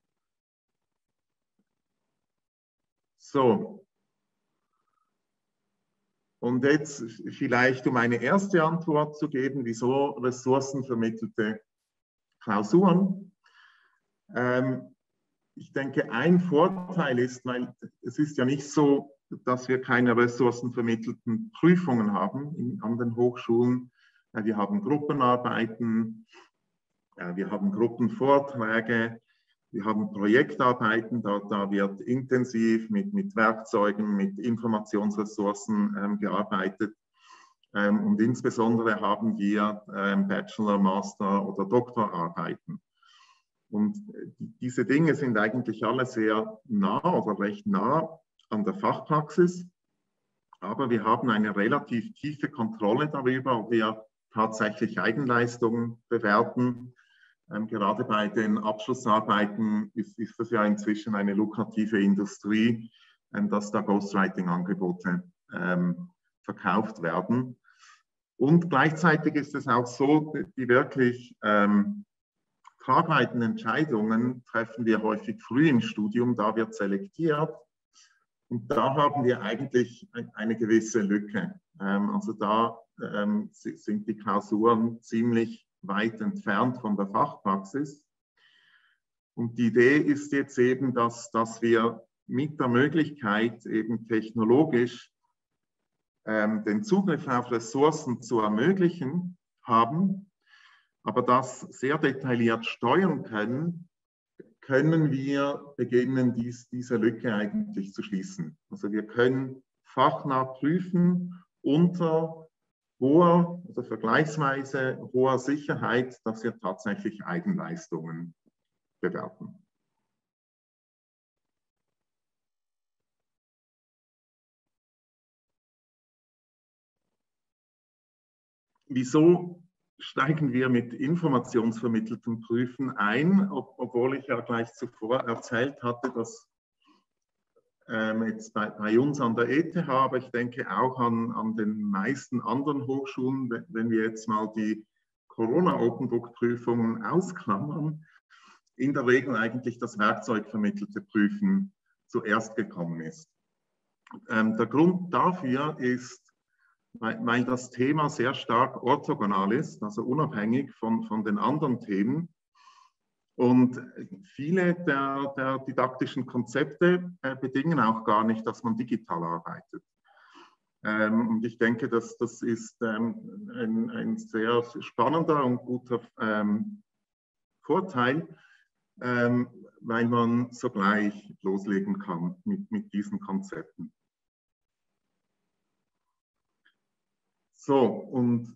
So. Und jetzt vielleicht, um eine erste Antwort zu geben, wieso ressourcenvermittelte Klausuren. Ähm, ich denke, ein Vorteil ist, weil es ist ja nicht so, dass wir keine ressourcenvermittelten Prüfungen haben in, an den Hochschulen. Wir haben Gruppenarbeiten, wir haben Gruppenvorträge, wir haben Projektarbeiten, da, da wird intensiv mit, mit Werkzeugen, mit Informationsressourcen ähm, gearbeitet. Ähm, und insbesondere haben wir ähm, Bachelor-, Master- oder Doktorarbeiten. Und diese Dinge sind eigentlich alle sehr nah oder recht nah an der Fachpraxis. Aber wir haben eine relativ tiefe Kontrolle darüber, ob wir tatsächlich Eigenleistungen bewerten. Ähm, gerade bei den Abschlussarbeiten ist, ist das ja inzwischen eine lukrative Industrie, ähm, dass da Ghostwriting-Angebote ähm, verkauft werden. Und gleichzeitig ist es auch so, die wirklich ähm, tragweiten Entscheidungen treffen wir häufig früh im Studium, da wird selektiert. Und da haben wir eigentlich eine gewisse Lücke. Ähm, also da ähm, sind die Klausuren ziemlich weit entfernt von der Fachpraxis. Und die Idee ist jetzt eben, dass, dass wir mit der Möglichkeit, eben technologisch ähm, den Zugriff auf Ressourcen zu ermöglichen haben, aber das sehr detailliert steuern können, können wir beginnen, dies, diese Lücke eigentlich zu schließen. Also wir können fachnah prüfen unter hoher, also vergleichsweise hoher Sicherheit, dass wir tatsächlich Eigenleistungen bewerten. Wieso steigen wir mit informationsvermitteltem Prüfen ein, ob, obwohl ich ja gleich zuvor erzählt hatte, dass ähm, jetzt bei, bei uns an der E T H, aber ich denke auch an, an den meisten anderen Hochschulen, wenn, wenn wir jetzt mal die Corona-Open-Book-Prüfungen ausklammern, in der Regel eigentlich das werkzeugvermittelte Prüfen zuerst gekommen ist. Ähm, der Grund dafür ist, weil, weil das Thema sehr stark orthogonal ist, also unabhängig von, von den anderen Themen. Und viele der, der didaktischen Konzepte äh, bedingen auch gar nicht, dass man digital arbeitet. Ähm, und ich denke, dass das ist ähm, ein, ein sehr spannender und guter ähm, Vorteil, ähm, weil man sogleich loslegen kann mit, mit diesen Konzepten. So, und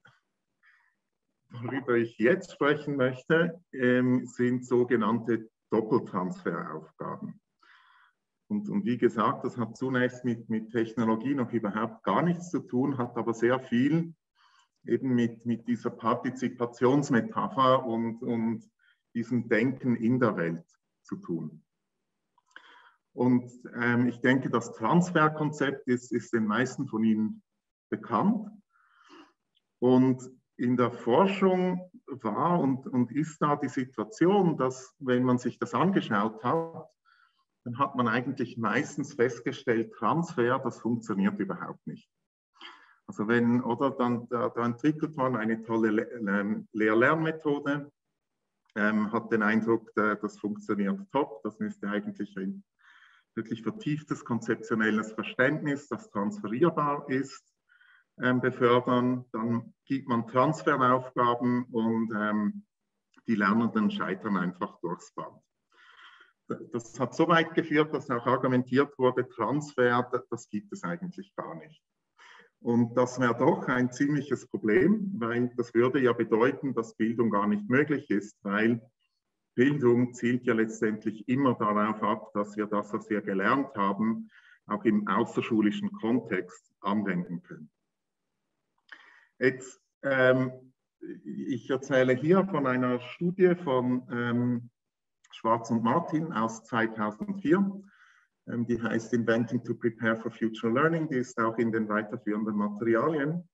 worüber ich jetzt sprechen möchte, ähm, sind sogenannte Doppeltransferaufgaben. Und, und wie gesagt, das hat zunächst mit, mit Technologie noch überhaupt gar nichts zu tun, hat aber sehr viel eben mit, mit dieser Partizipationsmetapher und, und diesem Denken in der Welt zu tun. Und ähm, ich denke, das Transferkonzept ist, ist den meisten von Ihnen bekannt. Und in der Forschung war und, und ist da die Situation, dass, wenn man sich das angeschaut hat, dann hat man eigentlich meistens festgestellt, Transfer, das funktioniert überhaupt nicht. Also wenn, oder dann da, da entwickelt man eine tolle Lehr-Lernmethode, ähm, hat den Eindruck, das funktioniert top, das müsste eigentlich ein wirklich vertieftes konzeptionelles Verständnis, das transferierbar ist, ähm, befördern. Dann gibt man Transferaufgaben und ähm, die Lernenden scheitern einfach durchs Band. Das hat so weit geführt, dass auch argumentiert wurde, Transfer, das gibt es eigentlich gar nicht. Und das wäre doch ein ziemliches Problem, weil das würde ja bedeuten, dass Bildung gar nicht möglich ist, weil Bildung zielt ja letztendlich immer darauf ab, dass wir das, was wir gelernt haben, auch im außerschulischen Kontext anwenden können. Jetzt, ähm, ich erzähle hier von einer Studie von ähm, Schwarz und Martin aus zweitausendvier. Ähm, die heißt Inventing to Prepare for Future Learning. Die ist auch in den weiterführenden Materialien.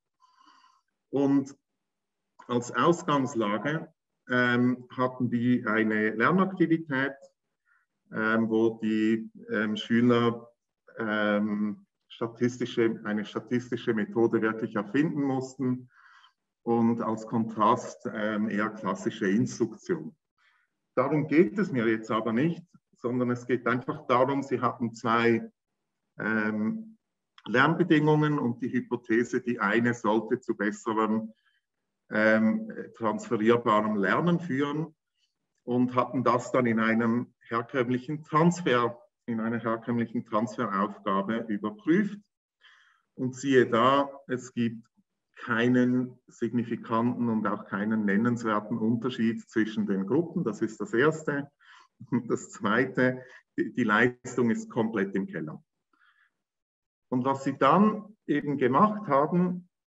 Und als Ausgangslage ähm, hatten die eine Lernaktivität, ähm, wo die ähm, Schüler ähm, statistische, eine statistische Methode wirklich erfinden mussten und als Kontrast ähm, eher klassische Instruktion. Darum geht es mir jetzt aber nicht, sondern es geht einfach darum, sie hatten zwei ähm, Lernbedingungen und die Hypothese, die eine sollte zu besserem ähm, transferierbarem Lernen führen und hatten das dann in einem herkömmlichen Transfer, in einer herkömmlichen Transferaufgabe überprüft. Und siehe da, es gibt keinen signifikanten und auch keinen nennenswerten Unterschied zwischen den Gruppen. Das ist das Erste. Und das Zweite, die, die Leistung ist komplett im Keller. Und was sie dann eben gemacht haben,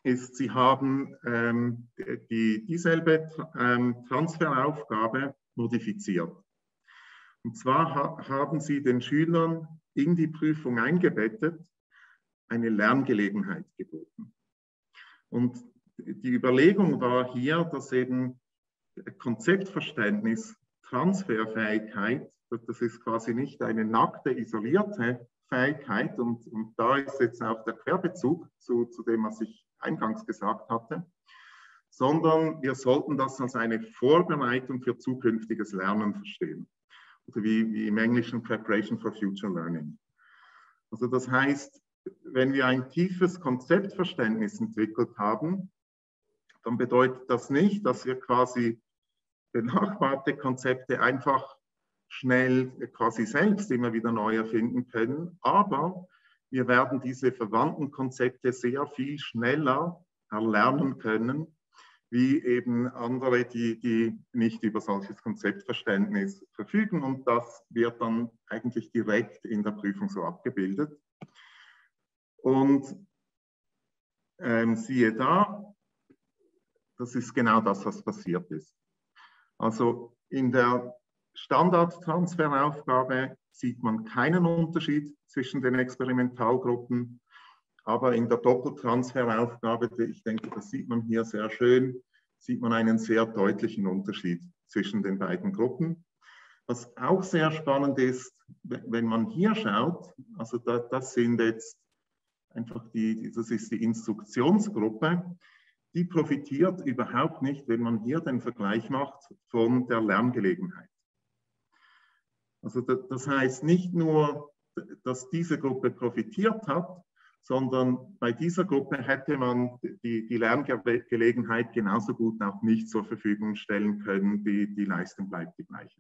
ist, Sie haben ähm, die, dieselbe ähm, Transferaufgabe modifiziert. Und zwar ha haben Sie den Schülern in die Prüfung eingebettet eine Lerngelegenheit geboten. Und die Überlegung war hier, dass eben Konzeptverständnis, Transferfähigkeit, das ist quasi nicht eine nackte, isolierte Fähigkeit, und, und da ist jetzt auch der Querbezug zu, zu dem, was ich eingangs gesagt hatte, sondern wir sollten das als eine Vorbereitung für zukünftiges Lernen verstehen. Oder wie, wie im Englischen Preparation for Future Learning. Also das heißt, wenn wir ein tiefes Konzeptverständnis entwickelt haben, dann bedeutet das nicht, dass wir quasi benachbarte Konzepte einfach schnell quasi selbst immer wieder neu erfinden können, aber wir werden diese verwandten Konzepte sehr viel schneller erlernen können, wie eben andere, die, die nicht über solches Konzeptverständnis verfügen, und das wird dann eigentlich direkt in der Prüfung so abgebildet. Und ähm, siehe da, das ist genau das, was passiert ist. Also in der Standardtransferaufgabe sieht man keinen Unterschied zwischen den Experimentalgruppen, aber in der Doppeltransferaufgabe, ich denke, das sieht man hier sehr schön, sieht man einen sehr deutlichen Unterschied zwischen den beiden Gruppen. Was auch sehr spannend ist, wenn man hier schaut, also da, das sind jetzt einfach die, das ist die Instruktionsgruppe, die profitiert überhaupt nicht, wenn man hier den Vergleich macht, von der Lerngelegenheit. Also das heißt nicht nur, dass diese Gruppe profitiert hat, sondern bei dieser Gruppe hätte man die, die Lerngelegenheit genauso gut auch nicht zur Verfügung stellen können. Die, die Leistung bleibt die gleiche.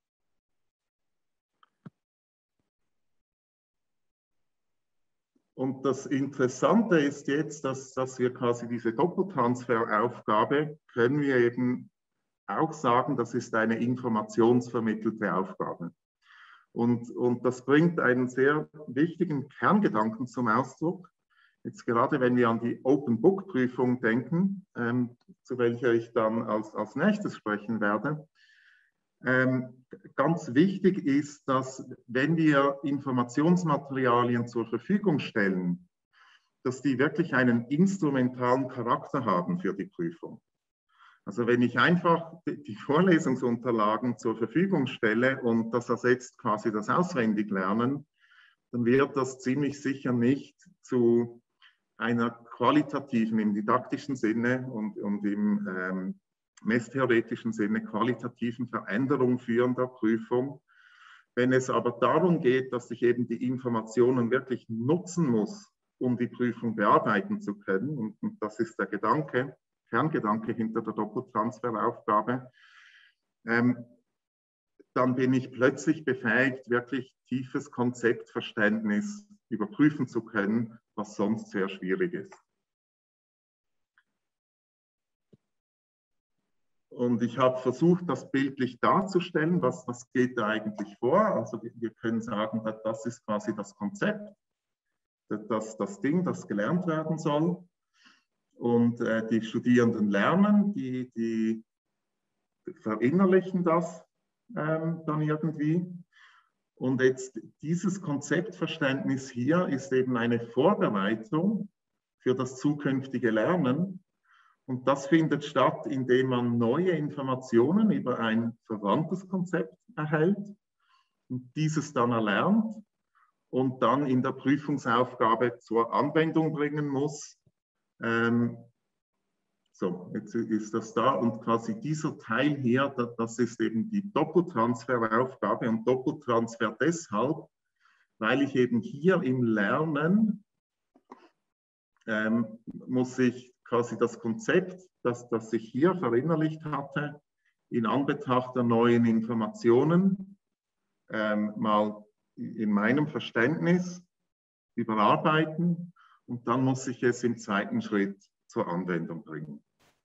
Und das Interessante ist jetzt, dass, dass wir quasi diese Doppeltransferaufgabe, können wir eben auch sagen, das ist eine informationsvermittelte Aufgabe. Und, und das bringt einen sehr wichtigen Kerngedanken zum Ausdruck. Jetzt gerade, wenn wir an die Open-Book-Prüfung denken, ähm, zu welcher ich dann als, als nächstes sprechen werde. Ähm, ganz wichtig ist, dass wenn wir Informationsmaterialien zur Verfügung stellen, dass die wirklich einen instrumentalen Charakter haben für die Prüfung. Also wenn ich einfach die Vorlesungsunterlagen zur Verfügung stelle und das ersetzt quasi das Auswendiglernen, dann wird das ziemlich sicher nicht zu einer qualitativen, im didaktischen Sinne und, und im ähm, messtheoretischen Sinne qualitativen Veränderung führen der Prüfung. Wenn es aber darum geht, dass ich eben die Informationen wirklich nutzen muss, um die Prüfung bearbeiten zu können, und, und das ist der Gedanke, Kerngedanke hinter der Doppeltransferaufgabe, ähm, dann bin ich plötzlich befähigt, wirklich tiefes Konzeptverständnis überprüfen zu können, was sonst sehr schwierig ist. Und ich habe versucht, das bildlich darzustellen, was, was geht da eigentlich vor. Also wir, wir können sagen, das ist quasi das Konzept, das, das Ding, das gelernt werden soll. Und äh, die Studierenden lernen, die, die verinnerlichen das ähm, dann irgendwie. Und jetzt dieses Konzeptverständnis hier ist eben eine Vorbereitung für das zukünftige Lernen. Und das findet statt, indem man neue Informationen über ein verwandtes Konzept erhält und dieses dann erlernt und dann in der Prüfungsaufgabe zur Anwendung bringen muss. Ähm, so, jetzt ist das da, und quasi dieser Teil hier, das ist eben die Doppeltransferaufgabe, und Doppeltransfer deshalb, weil ich eben hier im Lernen ähm, muss ich quasi das Konzept, das, das ich hier verinnerlicht hatte, in Anbetracht der neuen Informationen ähm, mal in meinem Verständnis überarbeiten, und dann muss ich es im zweiten Schritt zur Anwendung bringen.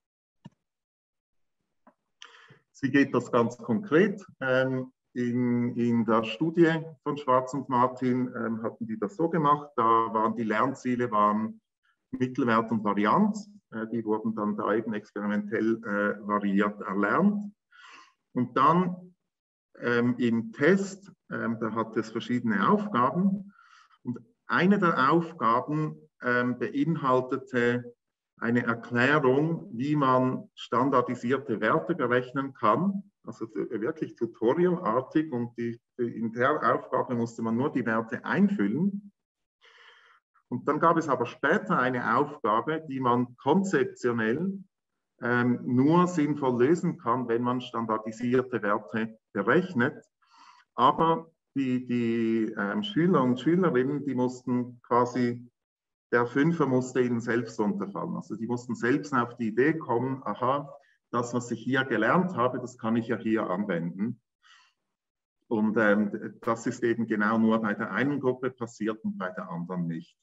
Wie geht das ganz konkret? Ähm, in, in der Studie von Schwarz und Martin ähm, hatten die das so gemacht, da waren die Lernziele waren Mittelwert und Varianz. Äh, die wurden dann da eben experimentell äh, variiert erlernt. Und dann ähm, im Test, ähm, da hat es verschiedene Aufgaben. Und eine der Aufgaben ähm, beinhaltete eine Erklärung, wie man standardisierte Werte berechnen kann. Also wirklich tutorialartig, und die, in der Aufgabe musste man nur die Werte einfüllen. Und dann gab es aber später eine Aufgabe, die man konzeptionell ähm, nur sinnvoll lösen kann, wenn man standardisierte Werte berechnet. Aber die, die ähm, Schüler und Schülerinnen, die mussten quasi, der Fünfer musste ihnen selbst runterfallen. Also die mussten selbst auf die Idee kommen, aha, das, was ich hier gelernt habe, das kann ich ja hier anwenden. Und ähm, das ist eben genau nur bei der einen Gruppe passiert und bei der anderen nicht.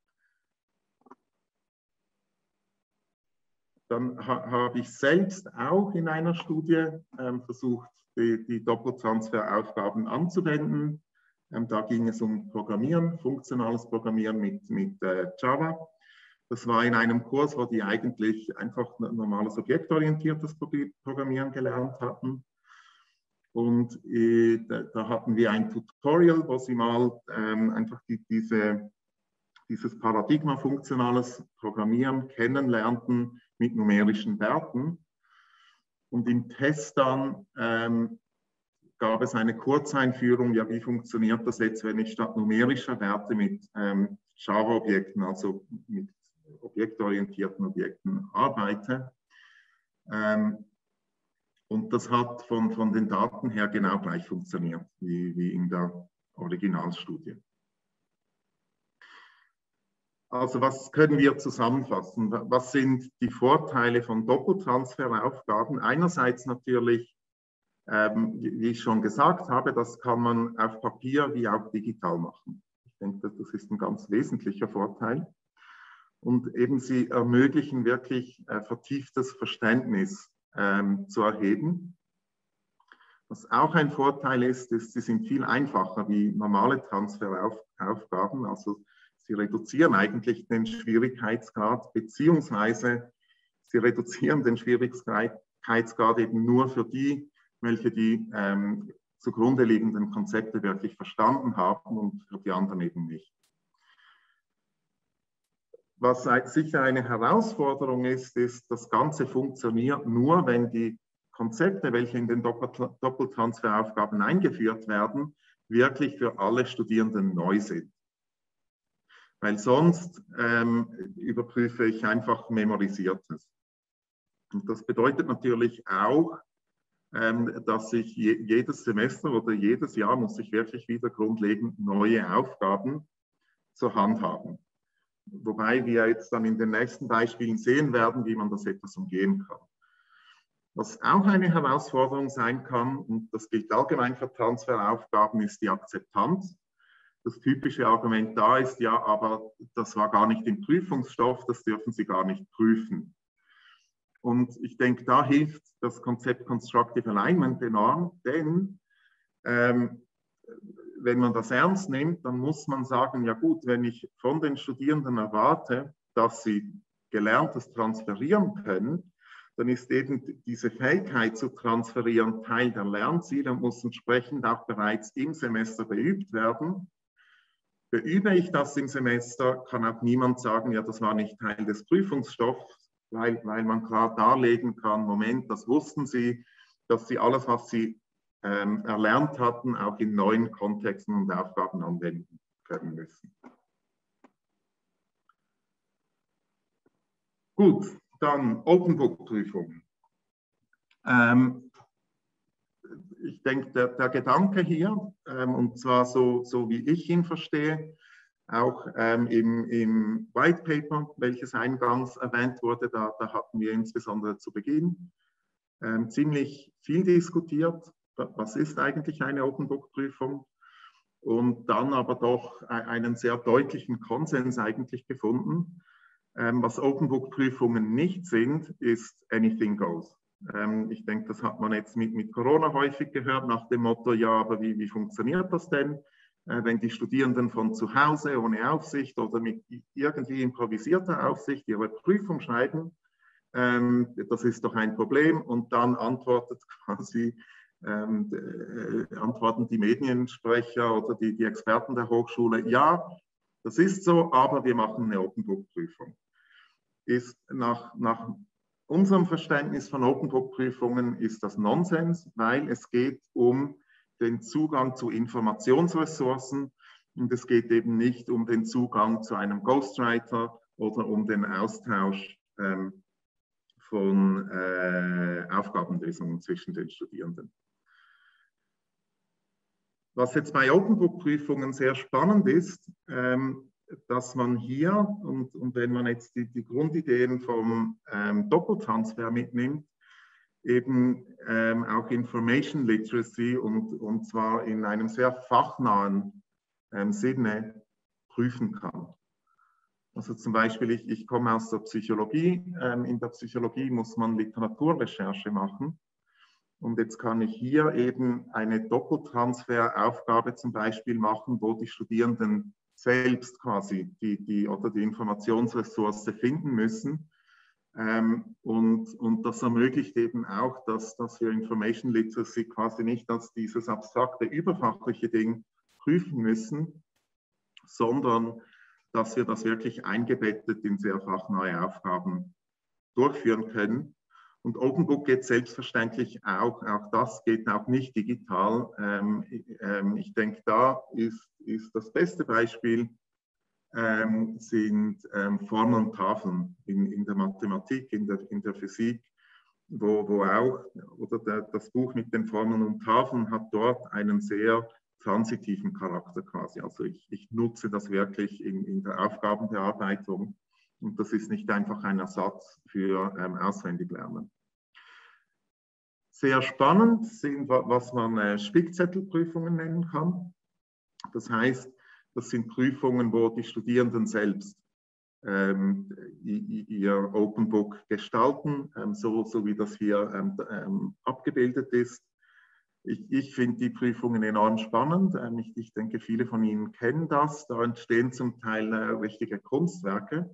Dann ha habe ich selbst auch in einer Studie ähm, versucht, die, die Doppeltransferaufgaben anzuwenden. Ähm, da ging es um Programmieren, funktionales Programmieren mit, mit äh, Java. Das war in einem Kurs, wo die eigentlich einfach normales objektorientiertes Programmieren gelernt hatten. Und äh, da, da hatten wir ein Tutorial, wo sie mal ähm, einfach die, diese, dieses Paradigma funktionales Programmieren kennenlernten mit numerischen Werten. Und im Test dann ähm, gab es eine Kurzeinführung, ja, wie funktioniert das jetzt, wenn ich statt numerischer Werte mit ähm, Java-Objekten, also mit objektorientierten Objekten arbeite. Ähm, und das hat von, von den Daten her genau gleich funktioniert, wie, wie in der Originalstudie. Also was können wir zusammenfassen? Was sind die Vorteile von Doppeltransferaufgaben? Einerseits natürlich, ähm, wie ich schon gesagt habe, das kann man auf Papier wie auch digital machen. Ich denke, das ist ein ganz wesentlicher Vorteil. Und eben sie ermöglichen wirklich äh, vertieftes Verständnis ähm, zu erheben. Was auch ein Vorteil ist, ist, sie sind viel einfacher wie normale Transferaufgaben. Also sie reduzieren eigentlich den Schwierigkeitsgrad, beziehungsweise sie reduzieren den Schwierigkeitsgrad eben nur für die, welche die ähm, zugrunde liegenden Konzepte wirklich verstanden haben, und für die anderen eben nicht. Was sicher eine Herausforderung ist, ist, das Ganze funktioniert nur, wenn die Konzepte, welche in den Doppeltransferaufgaben eingeführt werden, wirklich für alle Studierenden neu sind. Weil sonst ähm, überprüfe ich einfach Memorisiertes. Und das bedeutet natürlich auch, ähm, dass ich je, jedes Semester oder jedes Jahr muss ich wirklich wieder grundlegend neue Aufgaben zur Hand haben. Wobei wir jetzt dann in den nächsten Beispielen sehen werden, wie man das etwas umgehen kann. Was auch eine Herausforderung sein kann, und das gilt allgemein für Transferaufgaben, ist die Akzeptanz. Das typische Argument da ist ja, aber das war gar nicht im Prüfungsstoff, das dürfen Sie gar nicht prüfen. Und ich denke, da hilft das Konzept Constructive Alignment enorm, denn ähm, wenn man das ernst nimmt, dann muss man sagen, ja gut, wenn ich von den Studierenden erwarte, dass sie Gelerntes transferieren können, dann ist eben diese Fähigkeit zu transferieren Teil der Lernziele und muss entsprechend auch bereits im Semester beübt werden. Beübe ich das im Semester, kann auch niemand sagen, ja, das war nicht Teil des Prüfungsstoffs, weil, weil man klar darlegen kann, Moment, das wussten Sie, dass Sie alles, was Sie ähm, erlernt hatten, auch in neuen Kontexten und Aufgaben anwenden können müssen. Gut, dann Open Book Prüfungen. Ähm, ich denke, der, der Gedanke hier, ähm, und zwar so, so wie ich ihn verstehe, auch ähm, im, im White Paper, welches eingangs erwähnt wurde, da, da hatten wir insbesondere zu Beginn ähm, ziemlich viel diskutiert. Was ist eigentlich eine Open Book Prüfung? Und dann aber doch einen sehr deutlichen Konsens eigentlich gefunden. Ähm, was Open Book Prüfungen nicht sind, ist anything goes. Ähm, ich denke, das hat man jetzt mit, mit Corona häufig gehört, nach dem Motto, ja, aber wie, wie funktioniert das denn? äh, wenn die Studierenden von zu Hause ohne Aufsicht oder mit irgendwie improvisierter Aufsicht ihre Prüfung schreiben, ähm, das ist doch ein Problem, und dann antwortet quasi, ähm, äh, antworten die Mediensprecher oder die, die Experten der Hochschule, ja, das ist so, aber wir machen eine Open Book Prüfung. Ist nach, nach unserem Verständnis von Open Book Prüfungen ist das Nonsens, weil es geht um den Zugang zu Informationsressourcen und es geht eben nicht um den Zugang zu einem Ghostwriter oder um den Austausch ähm, von äh, Aufgabenlösungen zwischen den Studierenden. Was jetzt bei Open Book Prüfungen sehr spannend ist, ähm, dass man hier, und, und wenn man jetzt die, die Grundideen vom ähm, Doppeltransfer mitnimmt, eben ähm, auch Information Literacy und, und zwar in einem sehr fachnahen ähm, Sinne prüfen kann. Also zum Beispiel, ich, ich komme aus der Psychologie. Ähm, in der Psychologie muss man Literaturrecherche machen. Und jetzt kann ich hier eben eine Doppeltransferaufgabe zum Beispiel machen, wo die Studierenden selbst quasi die, die, oder die Informationsressource finden müssen. Ähm, und, und das ermöglicht eben auch, dass, dass wir Information Literacy quasi nicht als dieses abstrakte, überfachliche Ding prüfen müssen, sondern dass wir das wirklich eingebettet in sehr fachnahe Aufgaben durchführen können. Und Open Book geht selbstverständlich auch, auch das geht auch nicht digital. Ähm, ähm, ich denke, da ist, ist das beste Beispiel, ähm, sind ähm, Formeln und Tafeln in, in der Mathematik, in der, in der Physik, wo, wo auch, oder der, das Buch mit den Formeln und Tafeln hat dort einen sehr transitiven Charakter quasi. Also ich, ich nutze das wirklich in, in der Aufgabenbearbeitung. Und das ist nicht einfach ein Ersatz für ähm, Auswendiglernen. Sehr spannend sind, was man äh, Spickzettelprüfungen nennen kann. Das heißt, das sind Prüfungen, wo die Studierenden selbst ähm, ihr Open Book gestalten, ähm, so, so wie das hier ähm, ähm, abgebildet ist. Ich, ich finde die Prüfungen enorm spannend. Ähm, ich, ich denke, viele von Ihnen kennen das. Da entstehen zum Teil äh, richtige Kunstwerke.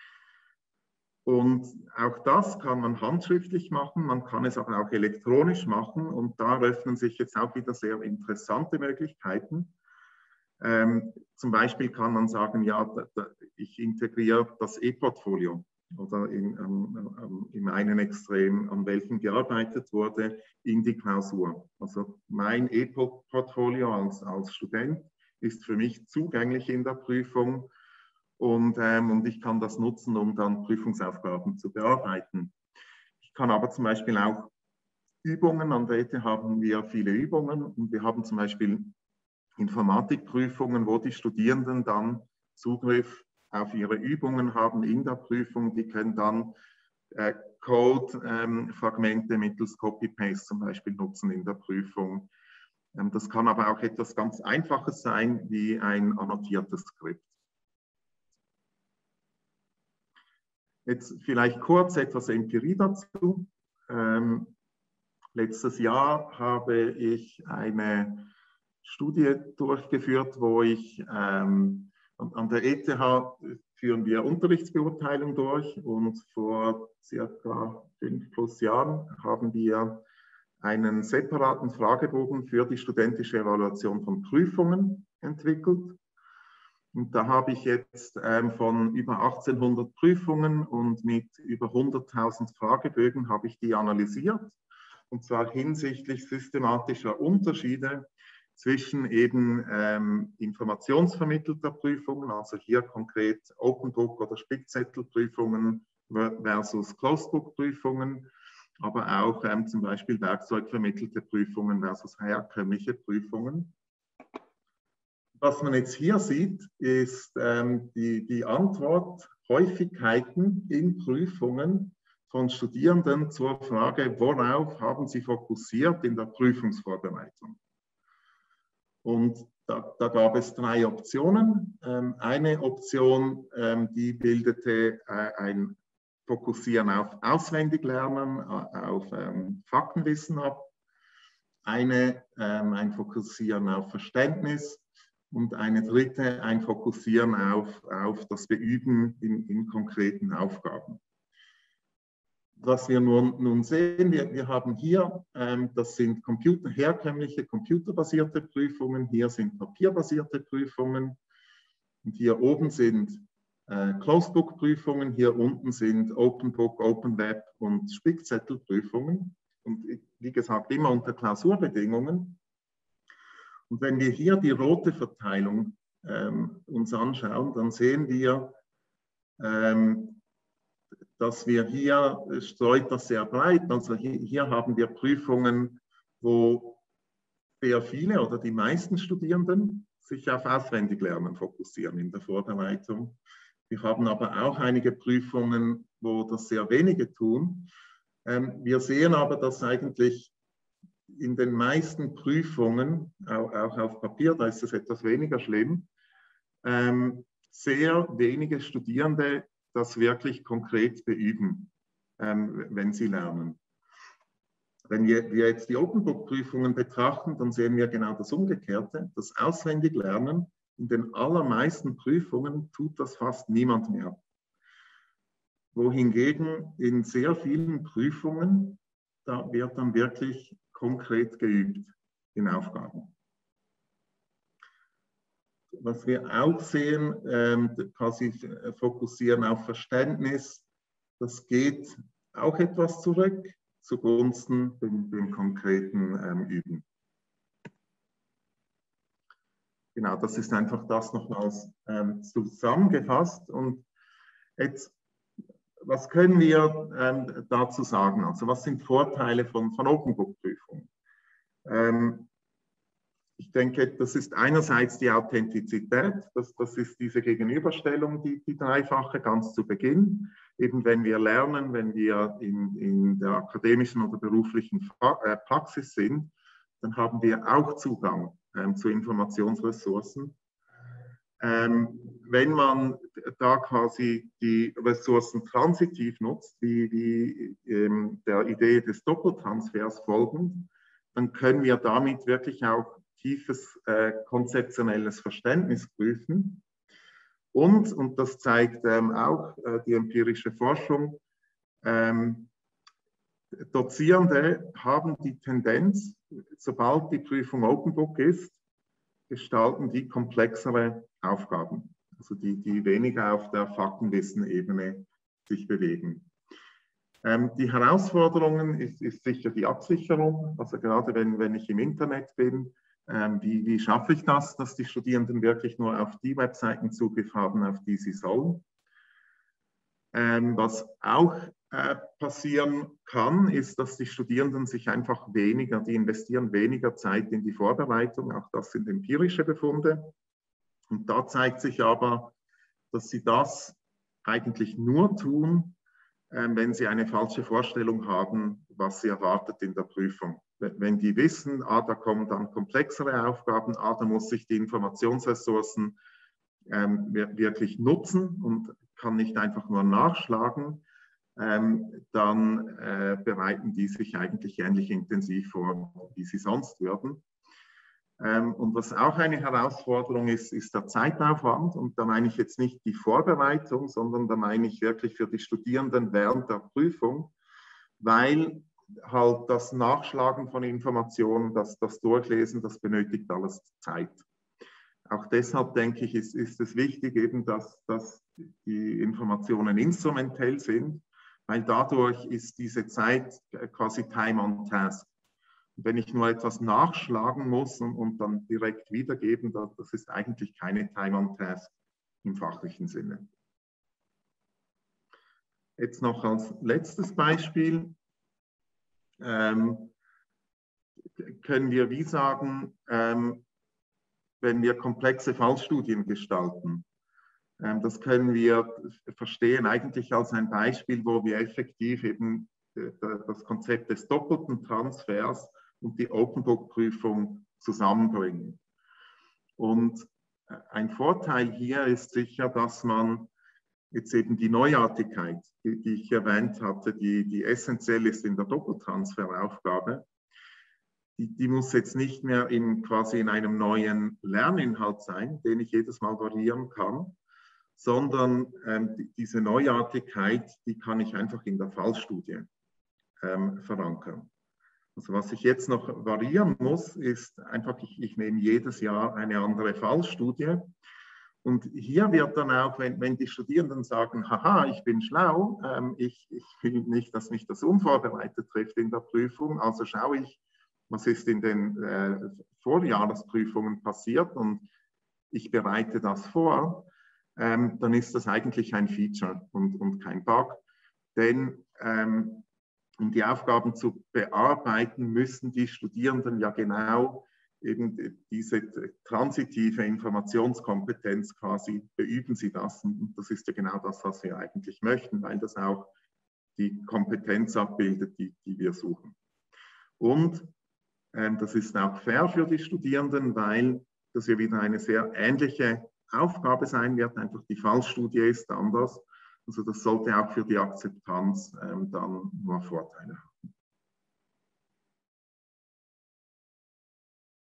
Und auch das kann man handschriftlich machen, man kann es aber auch elektronisch machen. Und da öffnen sich jetzt auch wieder sehr interessante Möglichkeiten. Ähm, zum Beispiel kann man sagen, ja, da, da, ich integriere das E-Portfolio oder in, ähm, ähm, im einen Extrem, an welchem gearbeitet wurde, in die Klausur. Also mein E-Portfolio als, als Student ist für mich zugänglich in der Prüfung. Und, ähm, und ich kann das nutzen, um dann Prüfungsaufgaben zu bearbeiten. Ich kann aber zum Beispiel auch Übungen, an der E T H haben wir viele Übungen und wir haben zum Beispiel Informatikprüfungen, wo die Studierenden dann Zugriff auf ihre Übungen haben in der Prüfung. Die können dann äh, Code-Fragmente ähm, mittels Copy-Paste zum Beispiel nutzen in der Prüfung. Ähm, das kann aber auch etwas ganz Einfaches sein, wie ein annotiertes Skript. Jetzt vielleicht kurz etwas Empirie dazu. Ähm, letztes Jahr habe ich eine Studie durchgeführt, wo ich ähm, an der E T H führen wir Unterrichtsbeurteilung durch und vor circa fünf plus Jahren haben wir einen separaten Fragebogen für die studentische Evaluation von Prüfungen entwickelt. Und da habe ich jetzt ähm, von über achtzehnhundert Prüfungen und mit über hunderttausend Fragebögen habe ich die analysiert. Und zwar hinsichtlich systematischer Unterschiede zwischen eben ähm, informationsvermittelter Prüfungen, also hier konkret Open Book oder Spickzettelprüfungen versus Closed Book Prüfungen, aber auch ähm, zum Beispiel werkzeugvermittelte Prüfungen versus herkömmliche Prüfungen. Was man jetzt hier sieht, ist ähm, die, die Antworthäufigkeiten in Prüfungen von Studierenden zur Frage, worauf haben sie fokussiert in der Prüfungsvorbereitung. Und da, da gab es drei Optionen. Ähm, eine Option, ähm, die bildete äh, ein Fokussieren auf Auswendiglernen, auf ähm, Faktenwissen ab. Eine, ähm, ein Fokussieren auf Verständnis Und eine dritte, ein Fokussieren auf, auf das Beüben in, in konkreten Aufgaben. Was wir nun, nun sehen, wir, wir haben hier, ähm, das sind Computer, herkömmliche computerbasierte Prüfungen, hier sind papierbasierte Prüfungen und hier oben sind äh, Closed-Book-Prüfungen, hier unten sind Open-Book, Open-Web und Spickzettelprüfungen und wie gesagt immer unter Klausurbedingungen. Und wenn wir hier die rote Verteilung ähm, uns anschauen, dann sehen wir, ähm, dass wir hier, streut das sehr breit, also hier, hier haben wir Prüfungen, wo sehr viele oder die meisten Studierenden sich auf Auswendiglernen fokussieren in der Vorbereitung. Wir haben aber auch einige Prüfungen, wo das sehr wenige tun. Ähm, wir sehen aber, dass eigentlich in den meisten Prüfungen, auch, auch auf Papier, da ist es etwas weniger schlimm, ähm, sehr wenige Studierende das wirklich konkret beüben, ähm, wenn sie lernen. Wenn wir, wir jetzt die Open-Book-Prüfungen betrachten, dann sehen wir genau das Umgekehrte. Das Auswendiglernen in den allermeisten Prüfungen tut das fast niemand mehr. Wohingegen in sehr vielen Prüfungen, da wird dann wirklich konkret geübt in Aufgaben. Was wir auch sehen, ähm, quasi fokussieren auf Verständnis, das geht auch etwas zurück zugunsten dem, dem konkreten ähm, Üben. Genau, das ist einfach das nochmals ähm, zusammengefasst. Und jetzt, was können wir ähm, dazu sagen? Also was sind Vorteile von, von Open-Book-Prüfungen? Ähm, Ich denke, das ist einerseits die Authentizität, das, das ist diese Gegenüberstellung, die, die dreifache ganz zu Beginn. Eben wenn wir lernen, wenn wir in, in der akademischen oder beruflichen Praxis sind, dann haben wir auch Zugang ähm, zu Informationsressourcen. Ähm, wenn man da quasi die Ressourcen transitiv nutzt, wie, wie ähm, der Idee des Doppeltransfers folgend, dann können wir damit wirklich auch tiefes äh, konzeptionelles Verständnis prüfen. Und, und das zeigt ähm, auch äh, die empirische Forschung, ähm, Dozierende haben die Tendenz, sobald die Prüfung Open Book ist, gestalten die komplexere Aufgaben, also die, die weniger auf der Faktenwissen-Ebene sich bewegen. Ähm, die Herausforderungen ist, ist sicher die Absicherung, also gerade wenn, wenn ich im Internet bin, ähm, wie, wie schaffe ich das, dass die Studierenden wirklich nur auf die Webseiten Zugriff haben, auf die sie sollen. Ähm, was auch äh, passieren kann, ist, dass die Studierenden sich einfach weniger, die investieren weniger Zeit in die Vorbereitung, auch das sind empirische Befunde. Und da zeigt sich aber, dass sie das eigentlich nur tun, äh, wenn sie eine falsche Vorstellung haben, was sie erwartet in der Prüfung. Wenn die wissen, ah, da kommen dann komplexere Aufgaben, ah, da muss ich die Informationsressourcen ähm, wirklich nutzen und kann nicht einfach nur nachschlagen, ähm, dann äh, bereiten die sich eigentlich ähnlich intensiv vor, wie sie sonst würden. Ähm, und was auch eine Herausforderung ist, ist der Zeitaufwand. Und da meine ich jetzt nicht die Vorbereitung, sondern da meine ich wirklich für die Studierenden während der Prüfung, weil halt das Nachschlagen von Informationen, das, das Durchlesen, das benötigt alles Zeit. Auch deshalb denke ich, ist, ist es wichtig, eben, dass, dass die Informationen instrumentell sind, weil dadurch ist diese Zeit quasi Time on Task. Wenn ich nur etwas nachschlagen muss und, und dann direkt wiedergeben, das, das ist eigentlich keine Time on Task im fachlichen Sinne. Jetzt noch als letztes Beispiel ähm, können wir wie sagen, ähm, wenn wir komplexe Fallstudien gestalten. Ähm, das können wir verstehen eigentlich als ein Beispiel, wo wir effektiv eben äh, das Konzept des doppelten Transfers und die Open-Book-Prüfung zusammenbringen. Und ein Vorteil hier ist sicher, dass man jetzt eben die Neuartigkeit, die, die ich erwähnt hatte, die, die essentiell ist in der Doppeltransferaufgabe, die, die muss jetzt nicht mehr in, quasi in einem neuen Lerninhalt sein, den ich jedes Mal variieren kann, sondern ähm, die, diese Neuartigkeit, die kann ich einfach in der Fallstudie ähm, verankern. Also was ich jetzt noch variieren muss, ist einfach, ich, ich nehme jedes Jahr eine andere Fallstudie. Und hier wird dann auch, wenn, wenn die Studierenden sagen, haha, ich bin schlau, ähm, ich, ich will nicht, dass mich das unvorbereitet trifft in der Prüfung, also schaue ich, was ist in den äh, Vorjahresprüfungen passiert und ich bereite das vor, ähm, dann ist das eigentlich ein Feature und, und kein Bug. Denn ähm, um die Aufgaben zu bearbeiten, müssen die Studierenden ja genau eben diese transitive Informationskompetenz quasi, beüben sie das. Und das ist ja genau das, was wir eigentlich möchten, weil das auch die Kompetenz abbildet, die, die wir suchen. Und ähm, das ist auch fair für die Studierenden, weil das ja wieder eine sehr ähnliche Aufgabe sein wird, einfach die Fallstudie ist anders. Also das sollte auch für die Akzeptanz ähm, dann nur Vorteile haben.